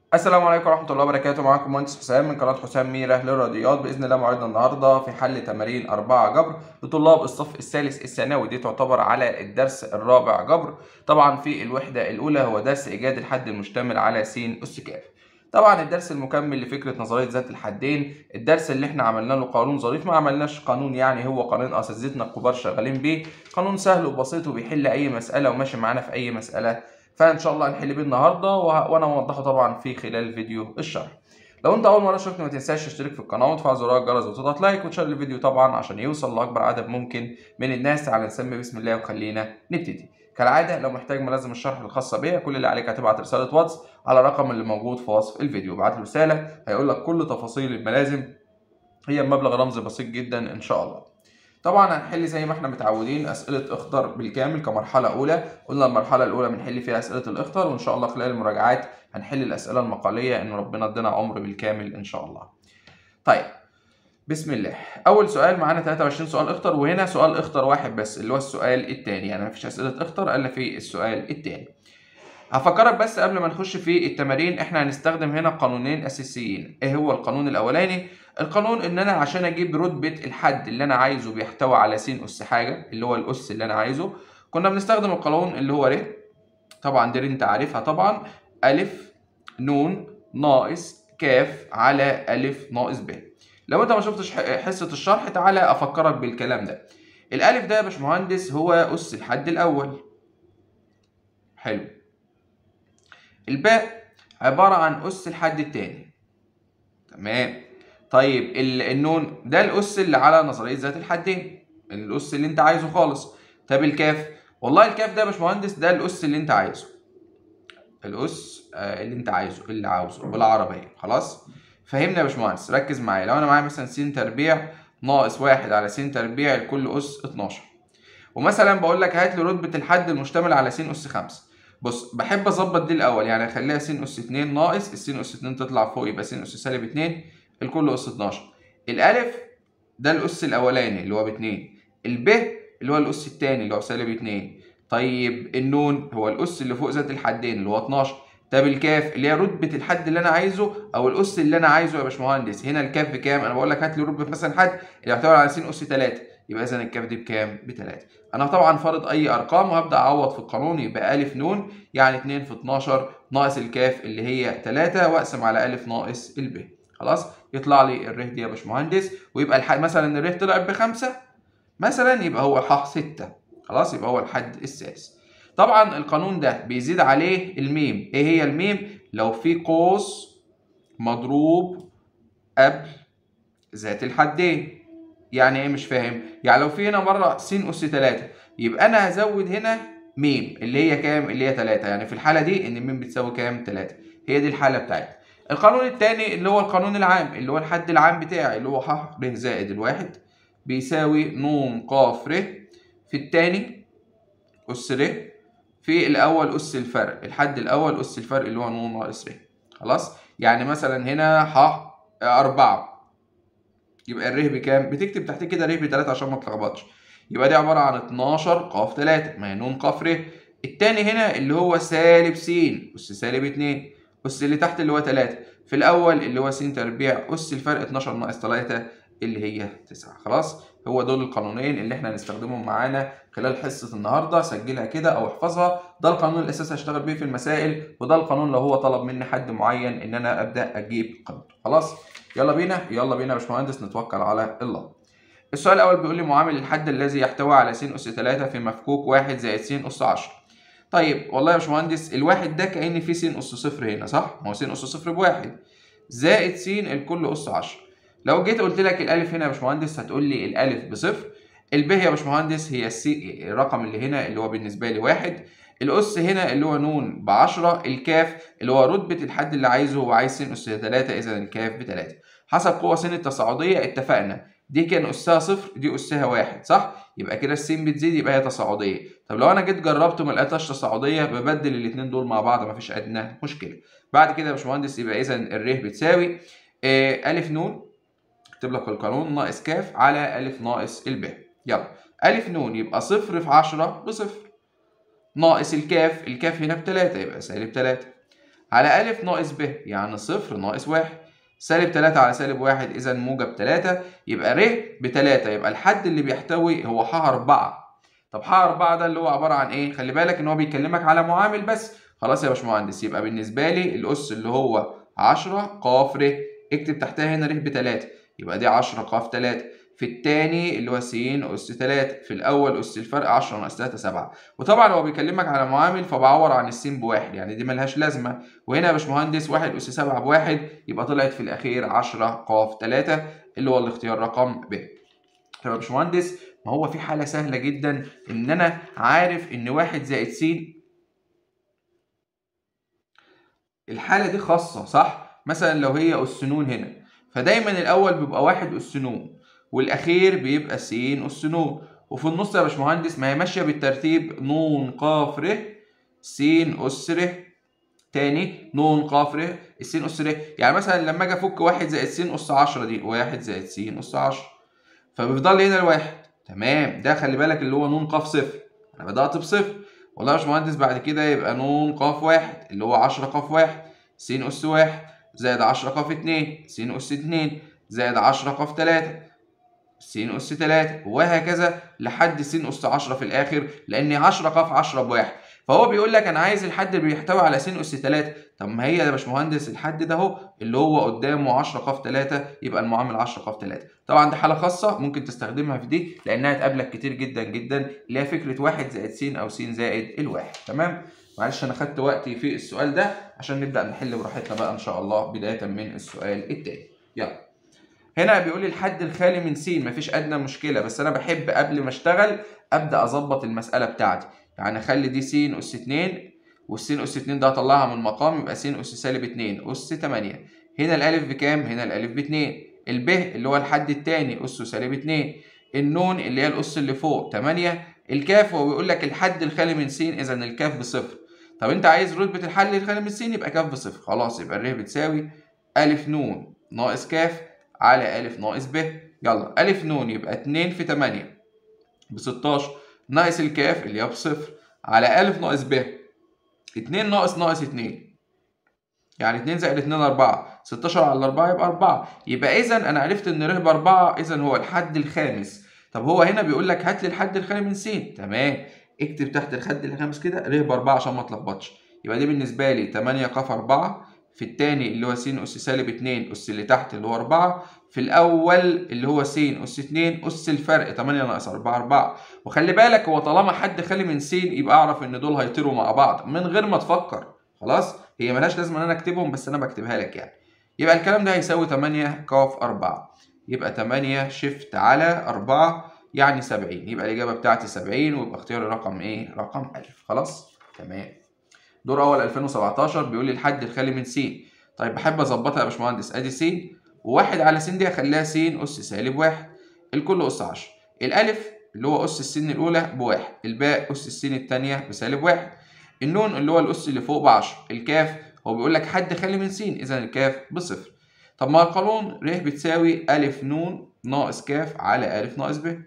السلام عليكم ورحمة الله وبركاته. معاكم مهندس حسام من قناة حسام ميرة للرياضيات. بإذن الله موعدنا النهاردة في حل تمارين 4 جبر لطلاب الصف الثالث الثانوي. دي تعتبر على الدرس الرابع جبر. طبعا في الوحدة الأولى هو درس إيجاد الحد المشتمل على س أس ك. طبعا الدرس المكمل لفكرة نظرية ذات الحدين، الدرس اللي احنا عملنا له قانون ظريف، ما عملناش قانون يعني، هو قانون أساتذتنا الكبار شغالين بيه، قانون سهل وبسيط وبيحل أي مسألة وماشي معانا في أي مسألة. فان شاء الله هنحل بيه النهارده وانا موضحه طبعا في خلال فيديو الشرح. لو انت اول مره شفتني ما تنساش تشترك في القناه وتفعل زرار الجرس وتضغط لايك وتشير الفيديو طبعا عشان يوصل لاكبر عدد ممكن من الناس. تعالى نسمي بسم الله وخلينا نبتدي. كالعاده لو محتاج ملازم الشرح الخاصه بيا، كل اللي عليك هتبعت رساله واتس على الرقم اللي موجود في وصف الفيديو. ابعت له رساله هيقول لك كل تفاصيل الملازم، هي بمبلغ رمزي بسيط جدا ان شاء الله. طبعا هنحل زي ما احنا متعودين اسئله اخضر بالكامل كمرحله اولى. قلنا المرحله الاولى بنحل فيها اسئله الاخضر، وان شاء الله خلال المراجعات هنحل الاسئله المقاليه ان ربنا ادينا عمر بالكامل ان شاء الله. طيب بسم الله. اول سؤال معانا 23 سؤال اخضر، وهنا سؤال اخضر واحد بس اللي هو السؤال الثاني، يعني مفيش اسئله اخضر الا في السؤال الثاني. هفكرك بس قبل ما نخش في التمارين، احنا هنستخدم هنا قانونين اساسيين. ايه هو القانون الاولاني؟ القانون ان انا عشان اجيب رتبة الحد اللي انا عايزه بيحتوي على س اس حاجة، اللي هو الاس اللي انا عايزه، كنا بنستخدم القانون اللي هو ر. طبعا دي انت عارفها طبعا، الف ن ناقص كاف على الف ناقص ب. لو انت ما شفتش حصة الشرح تعالى افكرك بالكلام ده. الالف ده يا باشمهندس هو اس الحد الاول. حلو. الباء عبارة عن أس الحد التاني. تمام. طيب النون ده الأس اللي على نظرية ذات الحدين، الأس اللي أنت عايزه خالص. طب الكاف، والله الكاف ده يا باشمهندس ده الأس اللي أنت عايزه. الأس اللي أنت عايزه، اللي عاوزه بالعربية. خلاص فهمنا يا باشمهندس، ركز معايا. لو أنا معايا مثلا س تربيع ناقص 1 على س تربيع لكل أس 12، ومثلا بقول لك هات لي رتبة الحد المشتمل على س أس 5. بص بحب اظبط دي الاول، يعني اخليها س اس 2 ناقص الس اس 2 تطلع فوق يبقى س اس سالب 2 الكل اس 12. الالف ده الاس الاولاني اللي هو ب 2، الب اللي هو الاس الثاني اللي هو سالب 2. طيب النون هو الاس اللي فوق ذات الحدين اللي هو 12. طب الكاف اللي هي رتبة الحد اللي انا عايزه او الاس اللي انا عايزه يا باشمهندس. هنا الكاف بكام؟ انا بقول لك هات لي رتبة مثلا حد اللي يعتبر على س اس 3، يبقى اذا الكاف دي بكام؟ ب 3. انا طبعا فارض اي ارقام وهبدا اعوض في القانون، يبقى الف ن يعني 2 في 12 ناقص الكاف اللي هي 3 واقسم على الف ناقص الب. خلاص يطلع لي الره دي يا باشمهندس، ويبقى مثلا الره طلعت ب5 مثلا، يبقى هو ح 6. خلاص يبقى هو الحد السادس. طبعا القانون ده بيزيد عليه الميم. ايه هي الميم؟ لو في قوس مضروب قبل ذات الحدين. يعني ايه مش فاهم؟ يعني لو في هنا مره س اس 3 يبقى انا هزود هنا ميم اللي هي كام؟ اللي هي 3. يعني في الحاله دي ان الميم بتساوي كام؟ 3. هي دي الحاله بتاعتي. القانون الثاني اللي هو القانون العام، اللي هو الحد العام بتاعي اللي هو ح ر زائد الواحد بيساوي ن ق ر في الثاني اس ر في الاول اس الفرق. الحد الاول اس الفرق اللي هو ن ناقص ر. خلاص يعني مثلا هنا ح 4 يبقى الره بكام؟ بتكتب تحت كده ره ب3 عشان ما تلخبطش. يبقى دي عباره عن 12 ق 3 ما هي ن ق ر. التاني هنا اللي هو سالب س اس سالب 2 اس اللي تحت اللي هو 3 في الاول اللي هو س تربيع اس الفرق 12 ناقص 3 اللي هي 9. خلاص هو دول القانونين اللي احنا هنستخدمهم معانا خلال حصه النهارده. سجلها كده او احفظها. ده القانون الاساسي هشتغل بيه في المسائل، وده القانون لو هو طلب مني حد معين ان انا ابدا اجيب قيمته. خلاص يلا بينا يلا بينا يا باشمهندس نتوكل على الله. السؤال الاول بيقول لي معامل الحد الذي يحتوي على س اس 3 في مفكوك 1 زائد س اس 10. طيب والله يا باشمهندس الواحد ده كأن في س اس صفر هنا، صح؟ ما هو س اس صفر بواحد زائد س الكل اس 10. لو جيت قلت لك الالف هنا يا باشمهندس هتقول لي الالف بصفر، الب يا باشمهندس هي الرقم اللي هنا اللي هو بالنسبه لي 1، الاس هنا اللي هو ن ب 10، الكاف اللي هو رتبه الحد اللي عايزه هو عايز س اس 3 اذا الكاف ب 3. حسب قوة س التصاعدية اتفقنا دي كان أسها صفر دي أسها 1 صح؟ يبقى كده السين بتزيد يبقى هي تصاعدية. طب لو أنا جيت جربت وما لقيتهاش تصاعدية ببدل الاتنين دول مع بعض مفيش أدنى مشكلة. بعد كده يا باشمهندس يبقى إذا الر بتساوي ألف ن، اكتب لك القانون ناقص كاف على ألف ناقص الب. يلا ألف ن يبقى صفر في 10 بصفر ناقص الكاف، الكاف هنا ب3 يبقى سالب 3 على أ ناقص ب يعني صفر ناقص واحد. سالب 3 على سالب 1 إذا موجب 3 يبقى ر ب3 يبقى الحد اللي بيحتوي هو ح 4. طب ح 4 ده اللي هو عبارة عن إيه؟ خلي بالك إن هو بيكلمك على معامل بس. خلاص يا باشمهندس يبقى بالنسبة لي الأس اللي هو 10 ق ر. اكتب تحتها هنا ر ب3 يبقى دي 10 ق 3. في الثاني اللي هو س أس 3. في الأول أس الفرق 10 ناقص 3 7. وطبعا هو بيكلمك على معامل فبعوض عن السين بواحد يعني دي ملهاش لازمة. وهنا يا باشمهندس 1 أس 7 بواحد يبقى طلعت في الأخير 10 ق 3 اللي هو الاختيار رقم ب. طب يا باشمهندس ما هو في حالة سهلة جدا إن أنا عارف إن 1 زائد س الحالة دي خاصة صح؟ مثلا لو هي أس ن هنا فدايما الأول بيبقى 1 أس ن والأخير بيبقى س أس ن وفي النص يا باشمهندس ما هي ماشية بالترتيب ن ق ر س أس ر. تاني ن ق ر الس أس ر. يعني مثلا لما أجي أفك 1 زائد س أس 10 دي 1 زائد س أس 10 فبيفضل لي هنا الواحد. تمام ده خلي بالك اللي هو ن ق صفر. أنا بدأت بصفر والله يا باشمهندس بعد كده يبقى ن ق 1 اللي هو 10 ق 1 س أس 1 زائد 10 ق 2 س أس 2 زائد 10 ق 3 س أس 3 وهكذا لحد س أس 10 في الآخر لأن 10 ق 10 بواحد. فهو بيقول لك أنا عايز الحد اللي بيحتوي على س أس 3. طب ما هي يا باشمهندس الحد ده أهو اللي هو قدامه 10 ق 3 يبقى المعامل 10 ق 3. طبعا دي حالة خاصة ممكن تستخدمها في دي لأنها تقابلك كتير جدا جدا اللي هي فكرة 1 زائد س أو س زائد الواحد. تمام؟ معلش أنا خدت وقتي في السؤال ده عشان نبدأ نحل براحتنا بقى إن شاء الله بداية من السؤال التاني. يلا. هنا بيقول لي الحد الخالي من س مفيش ادنى مشكله بس انا بحب قبل ما اشتغل ابدا اظبط المساله بتاعتي. يعني اخلي دي س اس 2 والس اس 2 ده اطلعها من المقام يبقى س اس سالب 2 اس 8. هنا الالف بكام؟ هنا الالف ب 2. الب اللي هو الحد الثاني اسه سالب 2. النون اللي هي الاس اللي فوق 8. الكاف هو بيقول لك الحد الخالي من س اذا الكاف بصفر. طب انت عايز رتبه الحل الخالي من س يبقى كاف بصفر. خلاص يبقى الر بتساوي الف نون ناقص كاف على أ ناقص ب. يلا أ ن يبقى 2 في 8 ب 16 ناقص الكاف اللي هي بصفر على أ ناقص ب 2 ناقص 2 يعني 2 زائد 2 4 16 على 4 يبقى 4. يبقى إذا أنا عرفت إن ر ب 4 إذا هو الحد الخامس. طب هو هنا بيقول لك هات لي الحد الخالي من س. تمام اكتب تحت الحد الخامس كده ر ب 4 عشان ما اتلخبطش. يبقى دي بالنسبة لي 8 ق 4 في الثاني اللي هو س أس سالب 2 أس اللي تحت اللي هو 4 في الأول اللي هو س أس 2 أس الفرق 8 ناقص 4 4. وخلي بالك هو طالما حد خالي من س يبقى أعرف إن دول هيطيروا مع بعض من غير ما تفكر. خلاص هي ملهاش لازمة إن أنا أكتبهم بس أنا بكتبها لك يعني. يبقى الكلام ده هيساوي 8 ق 4 يبقى 8 شيفت على 4 يعني 70. يبقى الإجابة بتاعتي 70 ويبقى اختياري رقم إيه؟ رقم ألف. خلاص تمام. دور أول 2017 بيقول لي الحد الخالي من س. طيب بحب أظبطها يا باشمهندس أدي س وواحد على س دي هخليها س أس سالب 1 الكل أس 10. الألف اللي هو أس السين الأولى بواحد. الباء أس السين الثانية بسالب 1. النون اللي هو الأس اللي فوق ب10. الكاف هو بيقول لك حد خالي من س إذا الكاف بصفر. طب ما القانون ر بتساوي أ ن ناقص كاف على أ ناقص ب.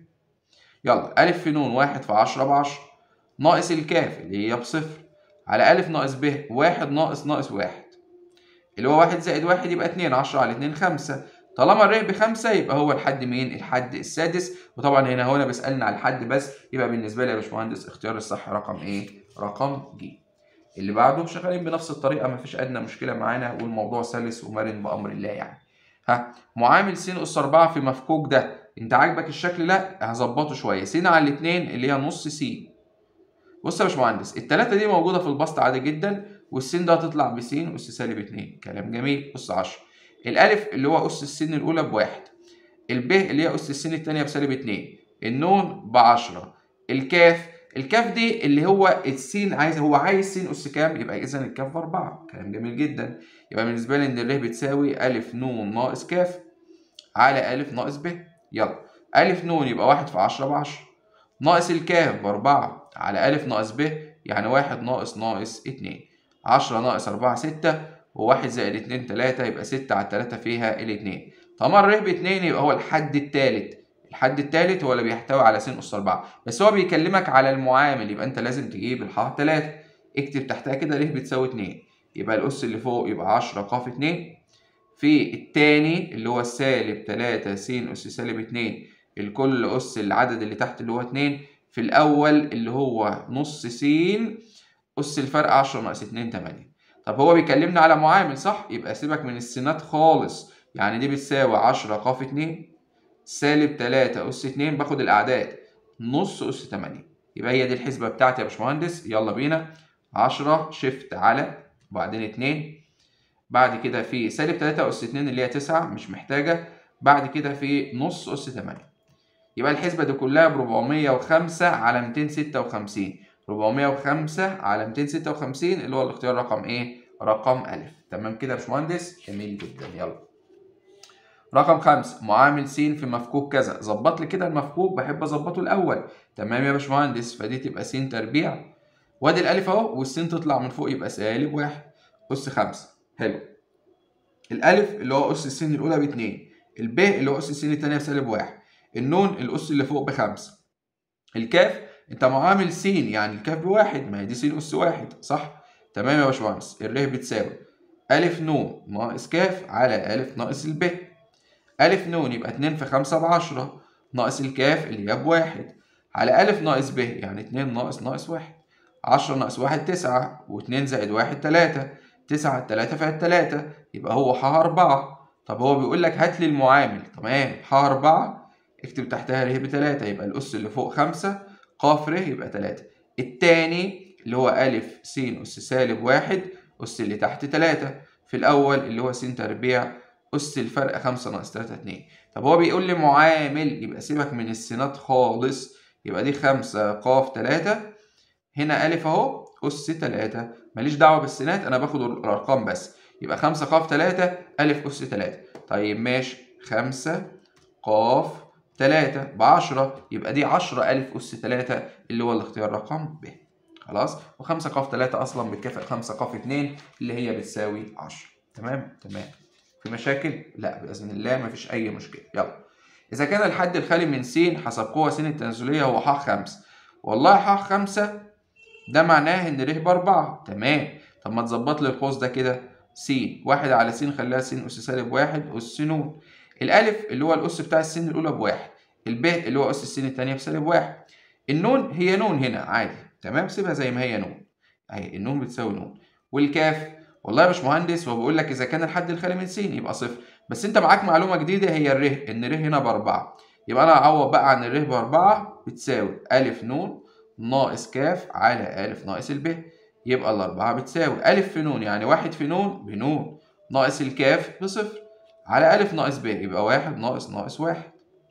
يلا أ في ن 1 في 10 ب10 ناقص الكاف اللي هي بصفر على أ ناقص ب 1 ناقص 1 اللي هو 1 زائد 1 يبقى 2 10 على 2 5. طالما الر ب5 يبقى هو الحد مين؟ الحد السادس. وطبعا هنا بيسألني على الحد بس يبقى بالنسبة لي يا باشمهندس اختيار الصح رقم ايه؟ رقم ج. اللي بعده شغالين بنفس الطريقة مفيش أدنى مشكلة معانا والموضوع سلس ومرن بأمر الله يعني. ها معامل س أس 4 في مفكوك ده أنت عاجبك الشكل؟ لا هظبطه شوية. س على الاتنين اللي هي نص س. بص يا باشمهندس التلاتة دي موجودة في البسط عادي جدا والسين ده هتطلع بس أس سالب 2 كلام جميل أس 10. الألف اللي هو أس السين الأولى بواحد. الب اللي هي أس السين التانية بسالب 2. النون ب10. الكاف دي اللي هو السين عايز س أس كام؟ يبقى إذا الكاف ب4 كلام جميل جدا. يبقى بالنسبة لي إن الر بتساوي أ ن ناقص كاف على أ ناقص ب. يلا أ ن يبقى 1 في 10 ب10 ناقص الكاف ب4 على أ ناقص ب يعني 1 ناقص 2. 10 ناقص 4 6 و1 زائد 2 3 يبقى 6 على 3 فيها الاتنين. طالما الر ب2 يبقى هو الحد التالت. الحد التالت هو اللي بيحتوي على س أس 4 بس هو بيكلمك على المعامل يبقى أنت لازم تجيب الح 3. اكتب تحتها كده ر بتساوي 2. يبقى الأس اللي فوق يبقى 10 ق 2 في التاني اللي هو السالب 3 س أس سالب 2 الكل أس العدد اللي تحت اللي هو 2 في الأول اللي هو نص س أس الفرق 10 ناقص 2 8. طب هو بيكلمنا على معامل صح؟ يبقى سيبك من السينات خالص، يعني دي بتساوي 10 ق 2 سالب 3 أس 2 باخد الأعداد نص أس 8. يبقى هي دي الحسبة بتاعتي يا باشمهندس. يلا بينا. 10 شيفت على وبعدين 2 بعد كده في سالب 3 أس 2 اللي هي 9 مش محتاجة، بعد كده في نص أس 8. يبقى الحسبة دي كلها ب 405 على 256. 405 على 256 اللي هو الاختيار رقم ايه؟ رقم أ. تمام كده يا باشمهندس؟ جميل جدا. يلا. رقم 5 معامل س في مفكوك كذا. ظبط لي كده المفكوك، بحب اظبطه الأول. تمام يا باشمهندس، فدي تبقى س تربيع وادي الألف أهو، والسين تطلع من فوق يبقى سالب 1 أس 5. حلو. الألف اللي هو أس السين الأولى ب2، الب اللي هو أس السين الثانية بسالب 1، النون الأس اللي فوق ب5، الكاف أنت معامل س يعني الكاف بواحد، ما هي دي س أس 1 صح؟ تمام يا باشمهندس. الر بتساوي ألف نون ناقص كاف على ألف ناقص الب. ألف نون يبقى 2 في 5 ب10 ناقص الكاف اللي هي بواحد على ألف ناقص ب يعني 2 ناقص 1. 10 ناقص 1 9 و2 زائد 1 3. 9 على 3 فيها 3 يبقى هو ح 4. طب هو بيقول لك هات لي المعامل. تمام. ح 4 اكتب تحتها ر ب3 يبقى الأس اللي فوق 5 ق ر يبقى 3. التاني اللي هو أ س أس سالب 1 أس اللي تحت 3 في الأول اللي هو س تربيع أس الفرق 5 ناقص 3 2. طب هو بيقول لي معامل، يبقى سيبك من السينات خالص. يبقى دي 5 ق 3 هنا أ أهو أس 3 ماليش دعوة بالسينات، أنا باخد الأرقام بس. يبقى 5 ق 3 أ أس 3. طيب ماشي. 5 ق 3 ب 10 يبقى دي 10 أ أس 3 اللي هو الاختيار رقم ب. خلاص. و5 ق 3 أصلا بتكافئ 5 ق 2 اللي هي بتساوي 10. تمام؟ تمام. في مشاكل؟ لا بإذن الله مفيش أي مشكلة. يلا. إذا كان الحد الخالي من س حسب قوة س التنازلية هو ح 5. والله ح 5 ده معناه إن ر ب4. تمام. طب ما تظبط لي القوس ده كده. س 1 على س خليها س أس سالب 1 أس ن. الألف اللي هو الأس بتاع السين الأولى بواحد. الب اللي هو أس السين التانية بسالب 1. النون هي نون هنا عادي. تمام. سيبها زي ما هي نون. أهي النون بتساوي نون. والكاف والله يا باشمهندس هو بيقول لك إذا كان الحد الخالي من س يبقى صفر. بس أنت معاك معلومة جديدة هي الر، إن ر هنا ب4. يبقى أنا هعوض بقى عن الر ب4 بتساوي أ ن ناقص كاف على أ ناقص الب. يبقى الأربعة بتساوي أ في ن يعني 1 في ن بنون ناقص الكاف بصفر على أ ناقص ب يبقى 1 ناقص 1.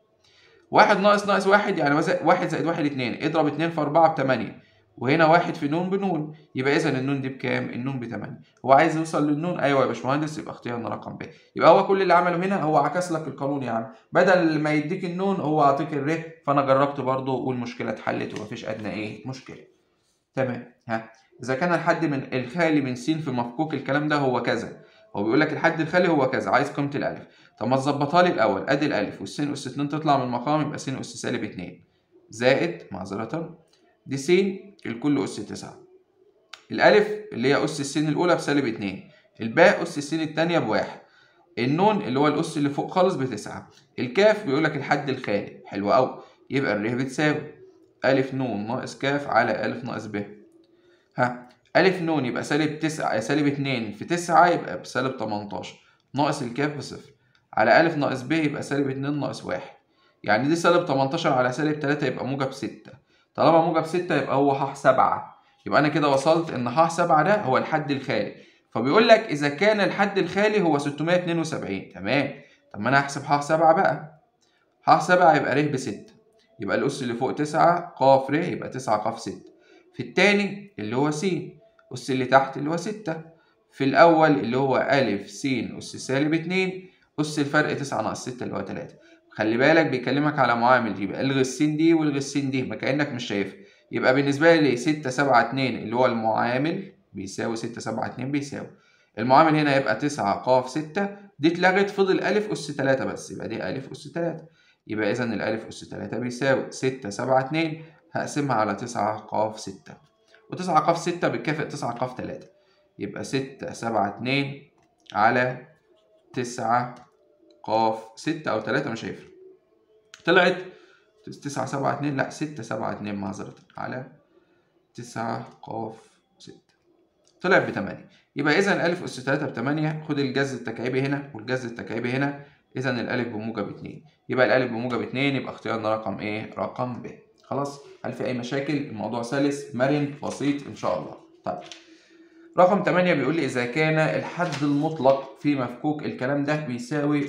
1 ناقص 1 يعني 1 زائد 1 2. اضرب 2 في 4 ب8. وهنا 1 في ن بنون يبقى إذا النون دي بكام؟ النون ب8. هو عايز يوصل للنون؟ أيوه يا باشمهندس. يبقى اختيارنا رقم ب. يبقى هو كل اللي عمله هنا هو عكس لك القانون يا عم، بدل ما يديك النون هو أعطيك الر، فأنا جربت برضه والمشكلة اتحلت ومفيش أدنى إيه مشكلة. تمام. ها. إذا كان الحد من الخالي من س في مفكوك الكلام ده هو كذا. هو بيقول لك الحد الخالي هو كذا، عايز قيمة الألف. طب ما تظبطها لي الأول. أدي الألف والسين أس 2 تطلع من المقام يبقى س أس سالب 2 زائد معذرة دي س الكل أس 9. الألف اللي هي أس السين الأولى بسالب 2. الباء أس السين التانية بواحد. النون اللي هو الأس اللي فوق خالص ب9. الكاف بيقول لك الحد الخالي. حلو أوي. يبقى الر بتساوي أ ن ناقص كاف على أ ناقص ب. ها. أ ن يبقى سالب 9 سالب 2 في 9 يبقى بسالب 18 ناقص الكاف بصفر على أ ناقص ب يبقى سالب 2 ناقص 1. يعني دي سالب 18 على سالب 3 يبقى موجب 6. طالما موجب 6 يبقى هو ح 7. يبقى أنا كده وصلت إن ح 7 ده هو الحد الخالي. فبيقول لك إذا كان الحد الخالي هو 672. تمام. طب ما أنا هحسب ح 7 بقى. ح 7 يبقى ر ب6. يبقى الأس اللي فوق 9 ق ر يبقى 9 ق 6. في التاني اللي هو س أس اللي تحت اللي هو 6. في الأول اللي هو أ س أس سالب 2 أس الفرق 9 ناقص 6 اللي هو 3. خلي بالك بيكلمك على معامل، يبقى الغي الس دي والغي الس دي ما كأنك مش شايفها. يبقى بالنسبة لي 6 7 2 اللي هو المعامل بيساوي 6 7 2 بيساوي المعامل هنا يبقى 9 ق 6 دي اتلغت فضل أ أس 3 بس يبقى دي أ أس 3. يبقى إذا الأ أس 3 بيساوي 6 7 2 هقسمها على 9 ق 6 و9 ق 6 بتكافئ 9 ق 3. يبقى 672 على 9 ق 6 أو 3 مش هيفرق. طلعت 972 لا 672 معذرة على 9 ق 6 طلعت ب8. يبقى إذا الألف أس 3 ب8. خد الجذر التكعيبي هنا والجذر التكعيبي هنا، إذا الألف بموجب 2. يبقى الألف بموجب 2، يبقى اختيارنا رقم إيه؟ رقم ب. خلاص؟ هل في أي مشاكل؟ الموضوع سلس مرن بسيط إن شاء الله. طيب رقم 8 بيقول لي إذا كان الحد المطلق في مفكوك الكلام ده بيساوي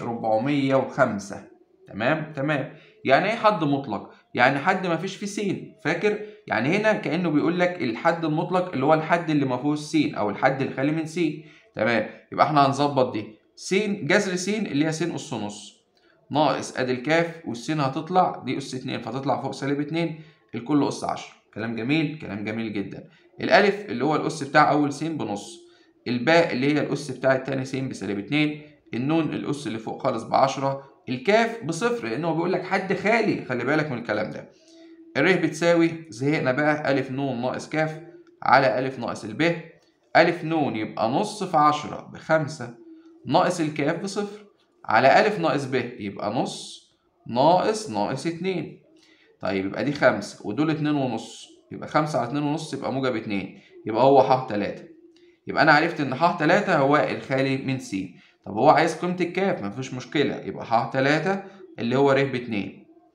405. تمام. يعني إيه حد مطلق؟ يعني حد ما فيش فيه س. فاكر؟ يعني هنا كأنه بيقول لك الحد المطلق اللي هو الحد اللي ما فيهوش س أو الحد الخالي من س. تمام. يبقى إحنا هنظبط دي س جذر س اللي هي س أس نص ناقص أدي الكاف، والسين هتطلع دي أس 2 فتطلع فوق -2، الكل أس 10. كلام جميل، كلام جميل جدا. الألف اللي هو الأس بتاع أول س بنص، الباء اللي هي الأس بتاع التاني س ب-2، النون الأس اللي فوق خالص ب10، الكاف بصفر لأنه بيقول لك حد خالي، خلي بالك من الكلام ده. الر بتساوي زهقنا بقى ألف نون ناقص كاف على ألف ناقص الب. ألف نون يبقى نص في 10 ب5 ناقص الكاف بصفر على ألف ناقص ب يبقى نص ناقص 2. طيب يبقى دي 5 ودول 2 ونص، يبقى 5 على 2 ونص يبقى موجب 2، يبقى هو ح 3. يبقى أنا عرفت إن ح 3 هو الخالي من س. طب هو عايز قيمة الكاف، مفيش مشكلة، يبقى ح 3 اللي هو ر ب2.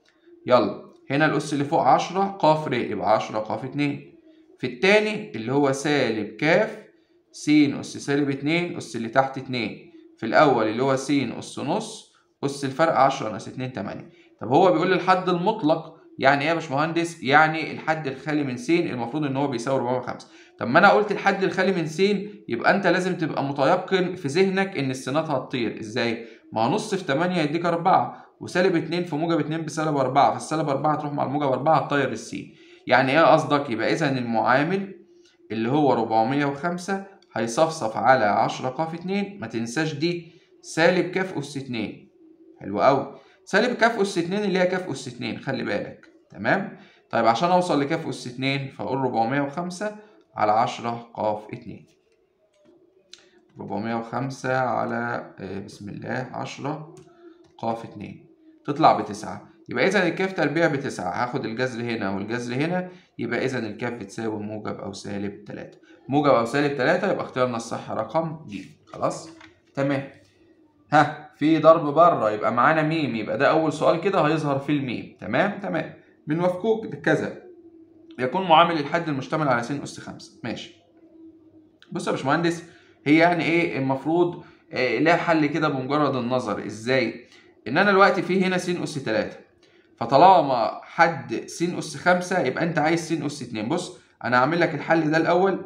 يلا هنا الأس اللي فوق 10 ق ر يبقى 10 ق 2. في التاني اللي هو سالب كاف س أس -2 أس اللي تحت 2. في الأول اللي هو س أس نص أس الفرق 10 ناقص 2 8. طب هو بيقول لي الحد المطلق يعني ايه يا باشمهندس؟ يعني الحد الخالي من س المفروض ان هو بيساوي 405. طب ما انا قلت الحد الخالي من س، يبقى انت لازم تبقى متيقن في ذهنك ان السينات هتطير. ازاي؟ ما هو نص في 8 يديك 4 وسالب 2 في موجب 2 بسالب 4، فالسالب 4 تروح مع الموجب 4 هتطير الس. يعني ايه قصدك؟ يبقى اذا المعامل اللي هو 405 هيصفصف على 10 ق 2. ما تنساش دي سالب كاف أس 2. حلو قوي. سالب كاف أس 2 اللي هي كاف أس 2، خلي بالك. تمام. طيب عشان اوصل لكاف أس 2 فاقول 405 على 10 ق 2. 405 على بسم الله 10 ق 2 تطلع ب9. يبقى إذا الكاف تربيع ب9. هاخد الجذر هنا والجذر هنا، يبقى إذا الكاف بتساوي موجب أو سالب 3. موجب أو سالب 3، يبقى اختيارنا الصح رقم د. خلاص؟ تمام. ها في ضرب بره، يبقى معانا ميم، يبقى ده أول سؤال كده هيظهر فيه الميم. تمام. من مفكوك كذا يكون معامل الحد المشتمل على س أس 5. ماشي. بص يا باشمهندس، هي يعني إيه المفروض لها حل كده بمجرد النظر. إزاي؟ ان انا دلوقتي في هنا س أس 3، فطالما حد س أس 5 يبقى انت عايز س أس 2. بص انا هعمل لك الحل ده الاول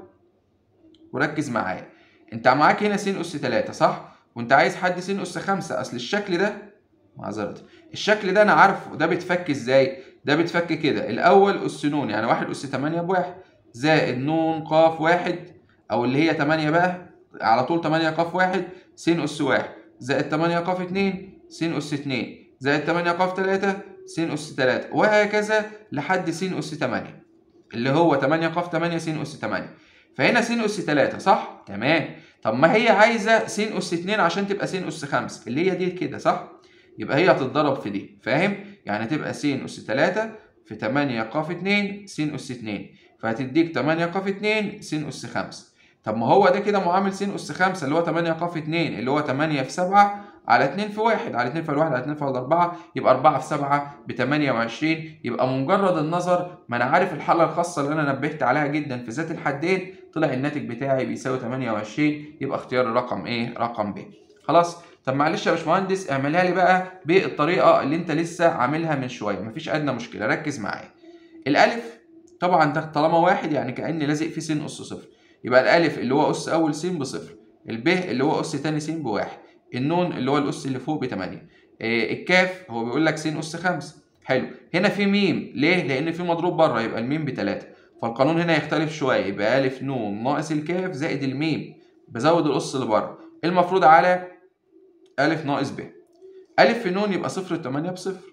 وركز معايا. انت معاك هنا س أس 3 صح؟ وانت عايز حد س أس 5. اصل الشكل ده معذرة، الشكل ده انا عارفه ده بيتفك ازاي. ده بيتفك كده، الاول أس ن يعني 1 أس 8 ب1 زائد ن ق 1 او اللي هي 8 بقى على طول 8 ق 1 س أس 1 زائد 8 ق 2 س أس 2 زائد 8 ق 3 س أس 3 وهكذا لحد س أس 8 اللي هو 8 ق 8 س أس 8. فهنا س أس 3 صح؟ تمام. طب ما هي عايزة س أس 2 عشان تبقى س أس 5 اللي هي دي كده صح؟ يبقى هي هتتضرب في دي، فاهم؟ يعني تبقى س أس 3 في 8 ق 2 س أس 2 فهتديك 8 ق 2 س أس 5. طب ما هو ده كده معامل س أس 5 اللي هو 8 ق 2 اللي هو 8 في 7 على 2 في 1 على 2 في 1 على 2 في 4 يبقى 4 في 7 ب 28. يبقى مجرد النظر ما انا عارف الحالة الخاصة اللي انا نبهت عليها جدا في ذات الحدين، طلع الناتج بتاعي بيساوي 28. يبقى اختيار الرقم ايه؟ رقم ب. خلاص. طب معلش يا باشمهندس اعملها لي بقى بالطريقة اللي انت لسه عاملها من شوية، مفيش ادنى مشكلة. ركز معايا. الالف طبعا ده طالما واحد يعني كأني لازق فيه س أس صفر، يبقى الالف اللي هو أس أول س بصفر، الب اللي هو أس تاني س بواحد، النون اللي هو الأس اللي فوق ب8، الكاف هو بيقول لك س أس 5. حلو. هنا في ميم ليه؟ لأن في مضروب بره يبقى الميم ب3، فالقانون هنا يختلف شوية، يبقى ألف نون ناقص الكاف زائد الميم بزود الأس اللي بره المفروض على ألف ناقص ب. ألف في نون يبقى صفر في 8 بصفر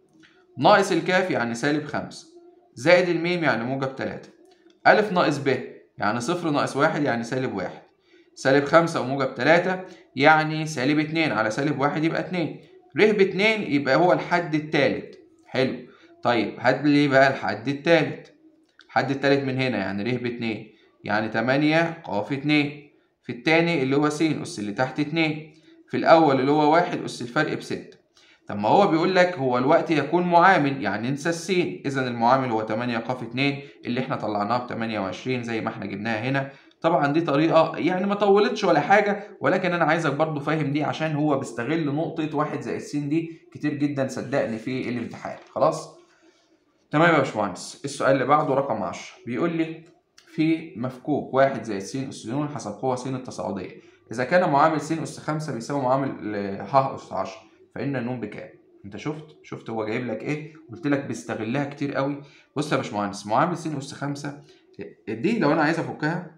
ناقص الكاف يعني سالب 5 زائد الميم يعني موجب 3. ألف ناقص ب يعني صفر ناقص 1 يعني سالب 1. سالب 5 وموجب 3 يعني سالب 2 على سالب 1 يبقى 2. ر ب2 يبقى هو الحد التالت. حلو. طيب هات لي بقى الحد التالت. الحد التالت من هنا يعني ر ب2 يعني 8 ق 2. في التاني اللي هو س أس اللي تحت 2. في الأول اللي هو 1 أس الفرق ب6. طب ما هو بيقول لك هو الوقت يكون معامل يعني ننسى السين، إذا المعامل هو 8 ق 2 اللي احنا طلعناها ب 28 زي ما احنا جبناها هنا. طبعا دي طريقة يعني ما طولتش ولا حاجة، ولكن أنا عايزك برضو فاهم دي عشان هو بيستغل نقطة 1 زائد س دي كتير جدا صدقني في الامتحان. خلاص؟ تمام يا باشمهندس. السؤال اللي بعده رقم 10 بيقول لي في مفكوك 1 زائد س أس ن حسب قوة س التصاعدية، إذا كان معامل س أس 5 بيساوي معامل ح أس 10 فإن النون بكام؟ أنت شفت هو جايب لك إيه؟ قلت لك بيستغلها كتير قوي. بص يا باشمهندس، معامل س أس 5 دي لو أنا عايز أفكها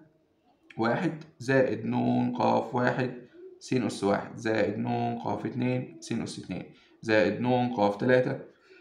1 زائد ن ق 1 س أس 1 زائد ن ق 2 س أس 2 زائد ن ق 3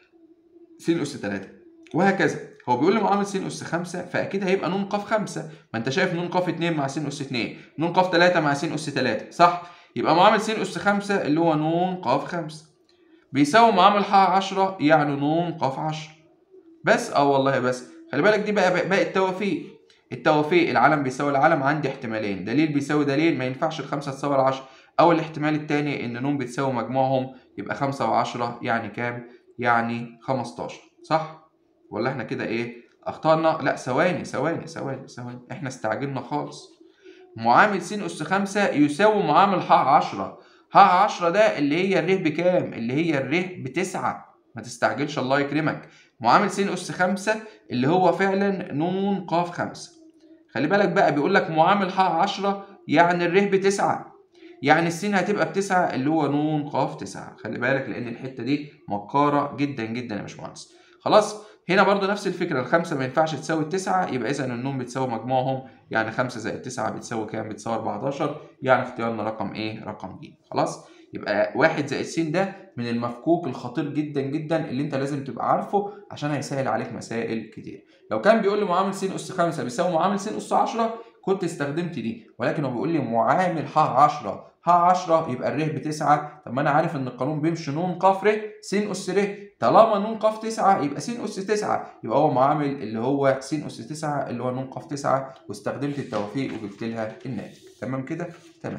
س أس 3 وهكذا. هو بيقول لي معامل س أس 5 فأكيد هيبقى ن ق 5. ما أنت شايف ن ق 2 مع س أس 2 ن ق 3 مع س أس 3 صح؟ يبقى معامل س أس 5 اللي هو ن ق 5 بيساوي معامل ح 10 يعني ن ق 10. بس والله بس خلي بالك دي بقى التوافيق. التوافيق العلم بيساوي العلم عندي احتمالين، دليل بيساوي دليل ما ينفعش الخمسة تساوي العشرة، أو الاحتمال التاني إن ن بتساوي مجموعهم يبقى 5 و10 يعني كام؟ يعني 15 صح؟ ولا احنا كده ايه؟ أخطأنا؟ لا ثواني احنا استعجلنا خالص. معامل س أس 5 يساوي معامل ح 10. ح 10 ده اللي هي الر بكام؟ اللي هي الر ب9. ما تستعجلش الله يكرمك. معامل س أس 5 اللي هو فعلا ن ق 5. خلي بالك بقى بيقول لك معامل ح 10 يعني الر ب9 يعني السين هتبقى ب9 اللي هو ن ق 9. خلي بالك لأن الحتة دي مكارة جدا جدا يا باشمهندس. خلاص؟ هنا برضو نفس الفكرة، الخمسة ما ينفعش تساوي التسعة، يبقى إذا النون بتساوي مجموعهم يعني 5 زائد 9 بتساوي كام؟ بتساوي 14. يعني اختيارنا رقم إيه؟ رقم ج. خلاص؟ يبقى 1 زائد س ده من المفكوك الخطير جدا جدا اللي أنت لازم تبقى عارفه عشان هيسهل عليك مسائل كتير. لو كان بيقول لي معامل س أس 5 بيساوي معامل س أس 10 كنت استخدمت دي، ولكن هو بيقول لي معامل ح 10. ح 10 يبقى الر ب9. طب ما أنا عارف إن القانون بيمشي ن ق ر س أس ر. طالما ن ق 9 يبقى س أس 9، يبقى هو معامل اللي هو س أس 9 اللي هو ن ق 9، واستخدمت التوافيق وجبت لها الناتج. تمام كده؟ تمام.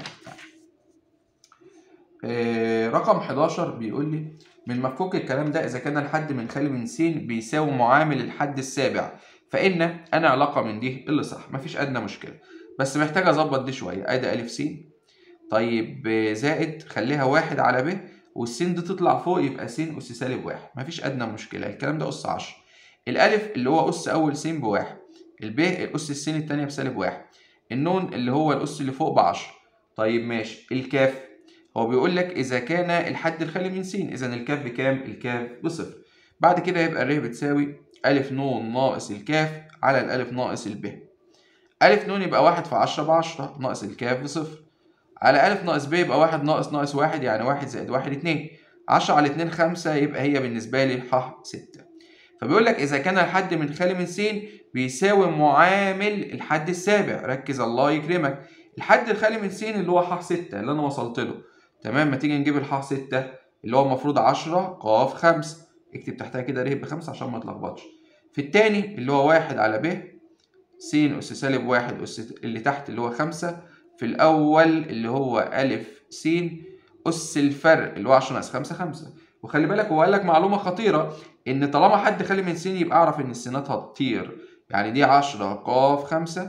رقم 11 بيقول لي من مفكوك الكلام ده إذا كان الحد من خالي من س بيساوي معامل الحد السابع فإن أنا علاقة من دي اللي صح، مفيش أدنى مشكلة، بس محتاج أظبط دي شوية. أدي أ س طيب زائد خليها 1 على ب والسين دي تطلع فوق يبقى س أس سالب 1. مفيش أدنى مشكلة، الكلام ده أس 10. الألف اللي هو أس أول س ب1، الب الأس السين التانية بسالب 1، النون اللي هو الأس اللي فوق ب10. طيب ماشي. الكاف هو بيقول لك إذا كان الحد الخالي من س، إذا الكاف بكام؟ الكاف بصفر. بعد كده يبقى الر بتساوي أ ن ناقص الكاف على الألف ناقص الب. أ ن يبقى 1 في 10 ب10 ناقص الكاف بصفر. على أ ناقص ب يبقى 1 ناقص 1 يعني 1 زائد 1 2. 10 على 2 5 يبقى هي بالنسبة لي ح 6. فبيقول لك إذا كان الحد من خالي من س بيساوي معامل الحد السابع. ركز الله يكرمك. الحد الخالي من س اللي هو ح 6 اللي أنا وصلت له. تمام. ما تيجي نجيب الح 6 اللي هو المفروض 10 ق 5. اكتب تحتها كده ر ب5 عشان ما تلخبطش. في التاني اللي هو 1 على ب س أس سالب 1 أس اللي تحت اللي هو 5. في الأول اللي هو أ س أس الفرق اللي هو 10 ناقص 5 5. وخلي بالك هو قال لك معلومة خطيرة إن طالما حد خالي من س يبقى أعرف إن السينات هتطير. يعني دي 10 ق 5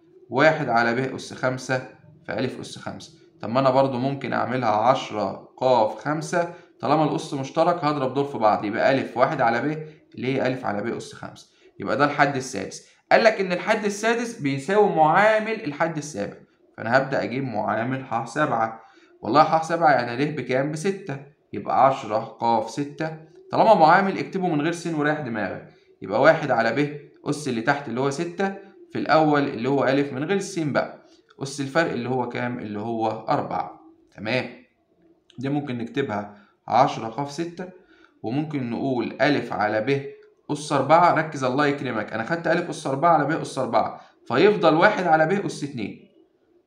1 على ب أس 5 في أ أس 5. طب ما أنا برضو ممكن أعملها 10 ق 5 طالما الأس مشترك هضرب دول في بعض يبقى أ 1 على ب اللي هي أ على ب أس 5. يبقى ده الحد السادس. قال لك إن الحد السادس بيساوي معامل الحد السابع، فأنا هبدأ أجيب معامل ح 7. والله ح 7 يعني ر بكام؟ ب6. يبقى 10 ق 6. طالما معامل اكتبه من غير س وريح دماغك. يبقى 1 على ب أس اللي تحت اللي هو 6 في الأول اللي هو أ من غير السين بقى أس الفرق اللي هو كام؟ اللي هو 4. تمام. دي ممكن نكتبها 10 ق 6 وممكن نقول أ على ب أس 4. ركز الله يكرمك، أنا خدت أ أس 4 على ب أس 4 فيفضل 1 على ب أس 2.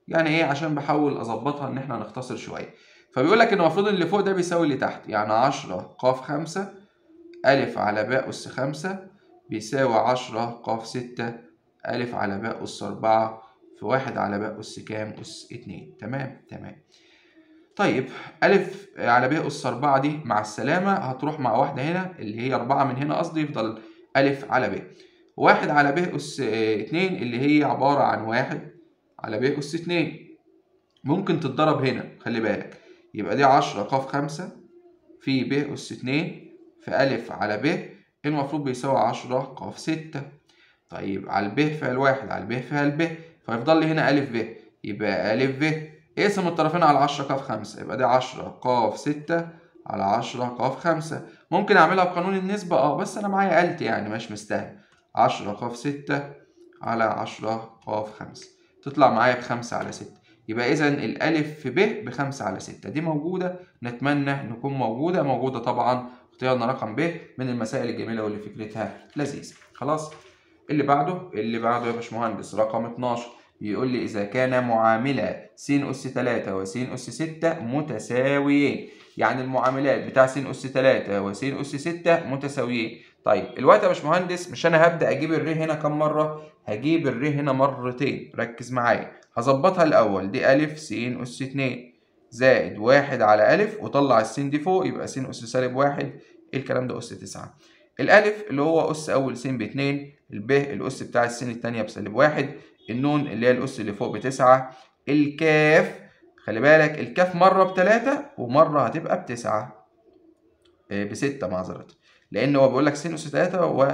يعني ايه؟ عشان بحاول اظبطها ان احنا نختصر شويه. فبيقول لك ان المفروض ان اللي فوق ده بيساوي اللي تحت، يعني 10 ق 5 أ على ب أس 5 بيساوي 10 ق 6 أ على ب أس 4 في 1 على ب أس كام؟ أس 2. تمام. طيب أ على ب أس 4 دي مع السلامة هتروح مع واحدة هنا اللي هي 4 من هنا قصدي، يفضل أ على ب. 1 على ب أس 2 اللي هي عبارة عن 1 على ب أس 2 ممكن تتضرب هنا، خلي بالك. يبقى دي 10 ق 5 في ب أس 2 في أ على ب المفروض بيساوي 10 ق 6. طيب على الب فعل واحد على الب فعل ب، فيفضل لي هنا أ ب، يبقى أ ب اقسم الطرفين على 10 ق 5 يبقى دي 10 ق 6 على 10 ق 5. ممكن أعملها بقانون النسبة بس أنا معايا آلتي يعني مش مستاهل. 10 ق 6 على 10 ق 5 تطلع معايا ب5 على 6. يبقى إذا الألف في ب ب5 على 6 دي موجودة، نتمنى نكون موجودة طبعا. اختيارنا رقم ب من المسائل الجميلة واللي فكرتها لذيذة. خلاص اللي بعده يا باشمهندس رقم 12 بيقول لي إذا كان معاملة س أس 3 وس أس 6 متساويين، يعني المعاملات بتاع س أس 3 وس أس 6 متساويين. طيب الوقت يا باشمهندس مش أنا هبدأ أجيب الر هنا كم مرة؟ هجيب الر هنا مرتين، ركز معايا. هظبطها الأول، دي أ س أس 2 زائد 1 على أ وطلع السين دي فوق يبقى س أس سالب 1. الكلام ده أس 9. الألف اللي هو أس أول س ب2، الب الأس بتاع السين التانية بسالب 1، النون اللي هي الأس اللي فوق ب9، الكاف خلي بالك الكاف مرة ب3 ومرة هتبقى ب9 ب6 معذرة، لأن هو بيقول لك س أس 3 و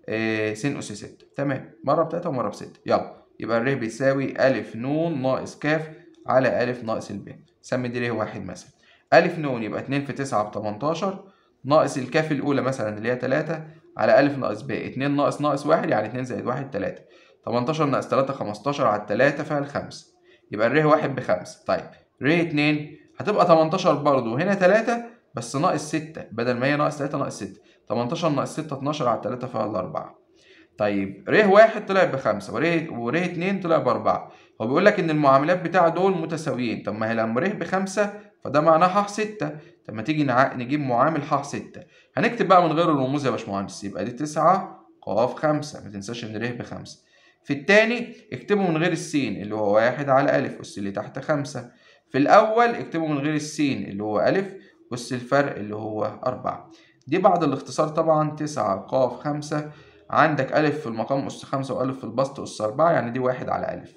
س أس 6. تمام، مرة ب3 ومرة ب6. يلا يبقى الر بيساوي أ ن ناقص ك على أ ناقص الب. سمي دي ر واحد مثلا. أ ن يبقى 2 في 9 ب18 ناقص الكاف الأولى مثلا اللي هي 3 على أ ناقص ب. 2 ناقص 1 يعني 2 زائد 1 3. 18 ناقص 3 15 على 3 فيها 5. يبقى الر واحد ب5. طيب ر 2 هتبقى 18 برضه هنا 3 بس ناقص 6 بدل ما هي ناقص 3 ناقص 6. 18 ناقص 6 12 على 3 فيها 4. طيب ر واحد طلع ب5 ور 2 طلع ب4. هو بيقول لك ان المعاملات بتاع دول متساويين. طب ما هي لما ر ب5 فده معناه ح 6. طب ما تيجي نجيب معامل ح 6. هنكتب بقى من غير الرموز يا باشمهندس. يبقى دي 9 ق 5. ما تنساش ان ر ب5. في الثاني اكتبه من غير السين اللي هو 1 على أ أس اللي تحت 5. في الأول اكتبه من غير السين اللي هو أ أس الفرق اللي هو 4. دي بعد الاختصار طبعا 9 ق 5 عندك أ في المقام أس 5 وأ في البسط أس 4 يعني دي 1 على أ.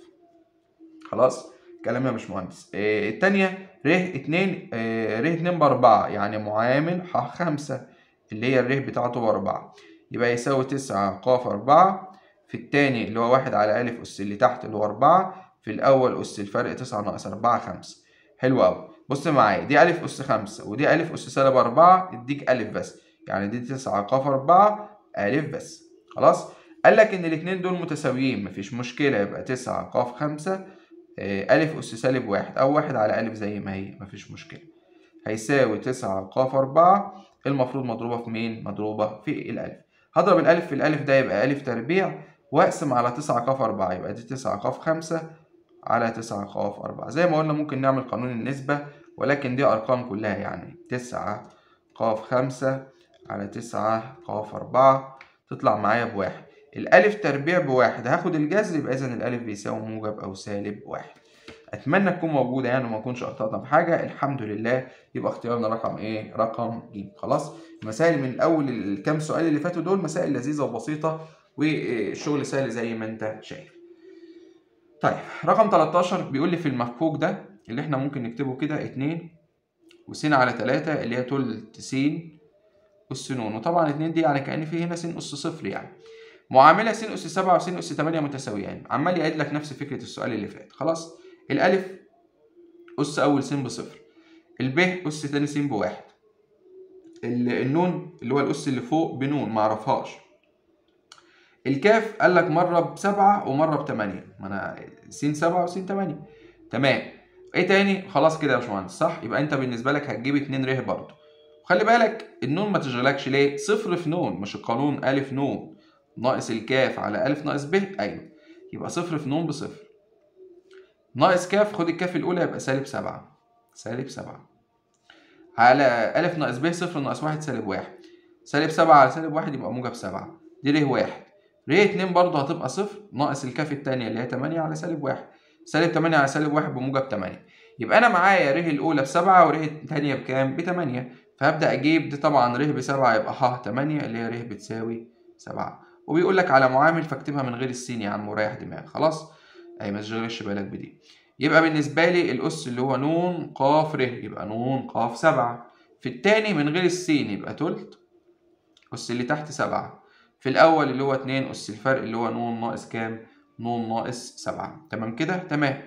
خلاص كلام يا باشمهندس. التانية ر 2 ر 2 ب4 يعني معامل ح 5 اللي هي الر بتاعته ب4 يبقى يساوي 9 ق 4 في التاني اللي هو 1 على أ أس اللي تحت اللي هو 4 في الأول أس الفرق 9 ناقص 4 5. حلو أوي. بص معايا دي أ أس 5 ودي أ أس سالب 4 تديك أ بس، يعني دي 9 ق 4 أ بس. خلاص قال لك إن الاتنين دول متساويين مفيش مشكلة، يبقى 9 ق 5 أ أس سالب 1 أو 1 على أ زي ما هي مفيش مشكلة هيساوي 9 ق 4 المفروض مضروبة في مين؟ مضروبة في الألف. هضرب الألف في الألف ده يبقى أ تربيع وأقسم على 9 ق 4 يبقى دي 9 ق 5 على 9 ق 4. زي ما قلنا ممكن نعمل قانون النسبة ولكن دي أرقام كلها يعني 9 ق 5 على 9 ق 4 تطلع معايا بواحد. الألف تربيع بواحد هاخد الجذر يبقى إذا الألف بيساوي موجب أو سالب 1. أتمنى تكون موجودة يعني وما أكونش أخطأت في حاجة. الحمد لله. يبقى اختيارنا رقم إيه؟ رقم ج. خلاص المسائل من أول الكام سؤال اللي فاتوا دول مسائل لذيذة وبسيطة والشغل سهل زي ما أنت شايف. طيب رقم 13 بيقول لي في المفكوك ده اللي إحنا ممكن نكتبه كده 2 وس على 3 اللي هي تلت س أس ن، وطبعا 2 دي يعني كأن في هنا س أس صفر يعني. معاملة س أس 7 وس أس 8 متساويان. عمال يعيد لك نفس فكرة السؤال اللي فات. خلاص الألف أس أول س بصفر، الب أس تاني س بواحد، النون اللي هو الأس اللي فوق بنون معرفهاش، الكاف قال لك مرة ب7 ومرة ب8 ما أنا س 7 وس 8. تمام. إيه تاني؟ خلاص كده يا باشمهندس صح؟ يبقى أنت بالنسبة لك هتجيب 2 ر برضه. وخلي بالك النون ما تشغلكش ليه؟ صفر في نون مش القانون أ ن ناقص الكاف على أ ناقص ب. أيوه يبقى صفر في نون بصفر. ناقص كاف، خد الكاف الأولى يبقى سالب 7. سالب 7 على أ ناقص ب صفر ناقص 1 سالب 1. سالب 7 على سالب 1 يبقى موجب 7. دي ر 1. ر 2 برضه هتبقى صفر ناقص الكاف التانية اللي هي 8 على سالب 1. سالب 8 على سالب 1 بموجب 8. يبقى أنا معايا ر الأولى ب7 ور التانية بكام؟ ب8. فهبدأ أجيب دي طبعا ر ب7 يبقى ح 8 اللي هي ر بتساوي 7. وبيقول لك على معامل فاكتبها من غير السين يا عم وريح دماغك خلاص؟ أهي ما تشغلش بالك بدي. يبقى بالنسبة لي الأس اللي هو ن ق ر يبقى ن ق 7. في التاني من غير السين يبقى تلت أس اللي تحت 7. في الأول اللي هو 2 أس الفرق اللي هو ن ناقص كام؟ ن ناقص 7. تمام كده؟ تمام.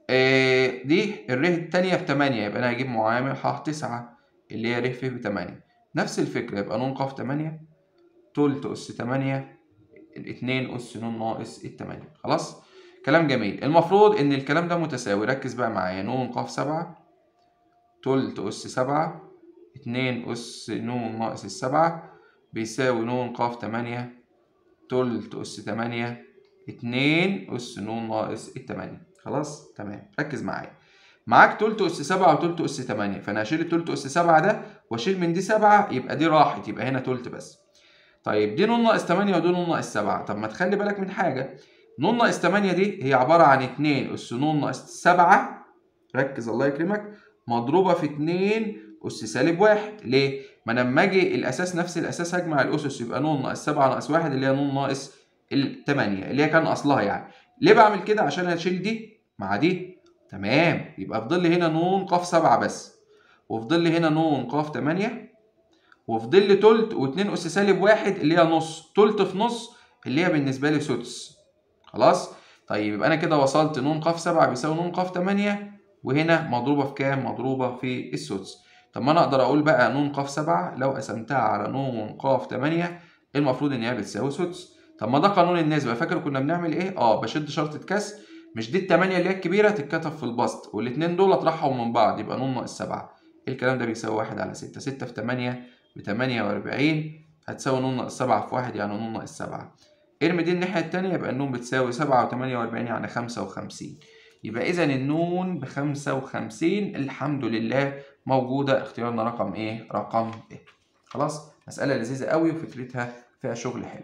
دي الر التانية ب8 يبقى أنا هجيب معامل ح 9 اللي هي ر ف ب8. نفس الفكرة يبقى ن ق 8 تلت أس 8 2 أس ن ناقص 8. خلاص؟ كلام جميل. المفروض إن الكلام ده متساوي. ركز بقى معايا. ن ق 7 تلت أس 7 2 أس ن ناقص 7 بيساوي ن ق 8 تلت أس 8 2 أس ن ناقص 8. خلاص؟ تمام. ركز معايا. معاك تلت أس 7 وتلت أس 8 فأنا هشيل التلت أس 7 ده وأشيل من دي 7 يبقى دي راحت يبقى هنا تلت بس. طيب دي ن ناقص 8 ودي ن ناقص 7. طب ما تخلي بالك من حاجة. ن ناقص 8 دي هي عبارة عن 2 أس ن ناقص 7. ركز الله يكرمك. مضروبة في 2 أس سالب 1. ليه؟ ما أنا لما أجي الأساس نفس الأساس هجمع الأسس يبقى ن ناقص 7 ناقص 1 اللي هي ن ناقص 8 اللي هي كان أصلها يعني. ليه بعمل كده؟ عشان هشيل دي مع دي. تمام. يبقى فضل لي هنا ن ق 7 بس. وفضل لي هنا ن ق 8 وفضل لي تلت و2 أس سالب 1 اللي هي نص. تلت في نص اللي هي بالنسبة لي سدس. خلاص؟ طيب يبقى أنا كده وصلت ن ق 7 بيساوي ن ق 8 وهنا مضروبة في كام؟ مضروبة في السدس. طب ما أنا أقدر أقول بقى ن ق 7 لو قسمتها على ن ق 8 المفروض إن هي بتساوي سدس. طب ما ده قانون النسبة. فاكر كنا بنعمل إيه؟ بشد شرطة كسر. مش دي التمانية اللي هي الكبيرة تتكتب في البسط والاتنين دول أطرحهم من بعض يبقى ن ناقص 7. الكلام ده بيساوي 1 على 6. 6 في 8 ب48 هتساوي ن ناقص 7 في 1 يعني ن ناقص 7. ارمي دي الناحية التانية يبقى النون بتساوي 7 و48 يعني 55. يبقى إذا النون ب55 الحمد لله موجودة. اختيارنا رقم إيه؟ رقم إيه؟ خلاص؟ مسألة لذيذة قوي وفكرتها فيها شغل حلو.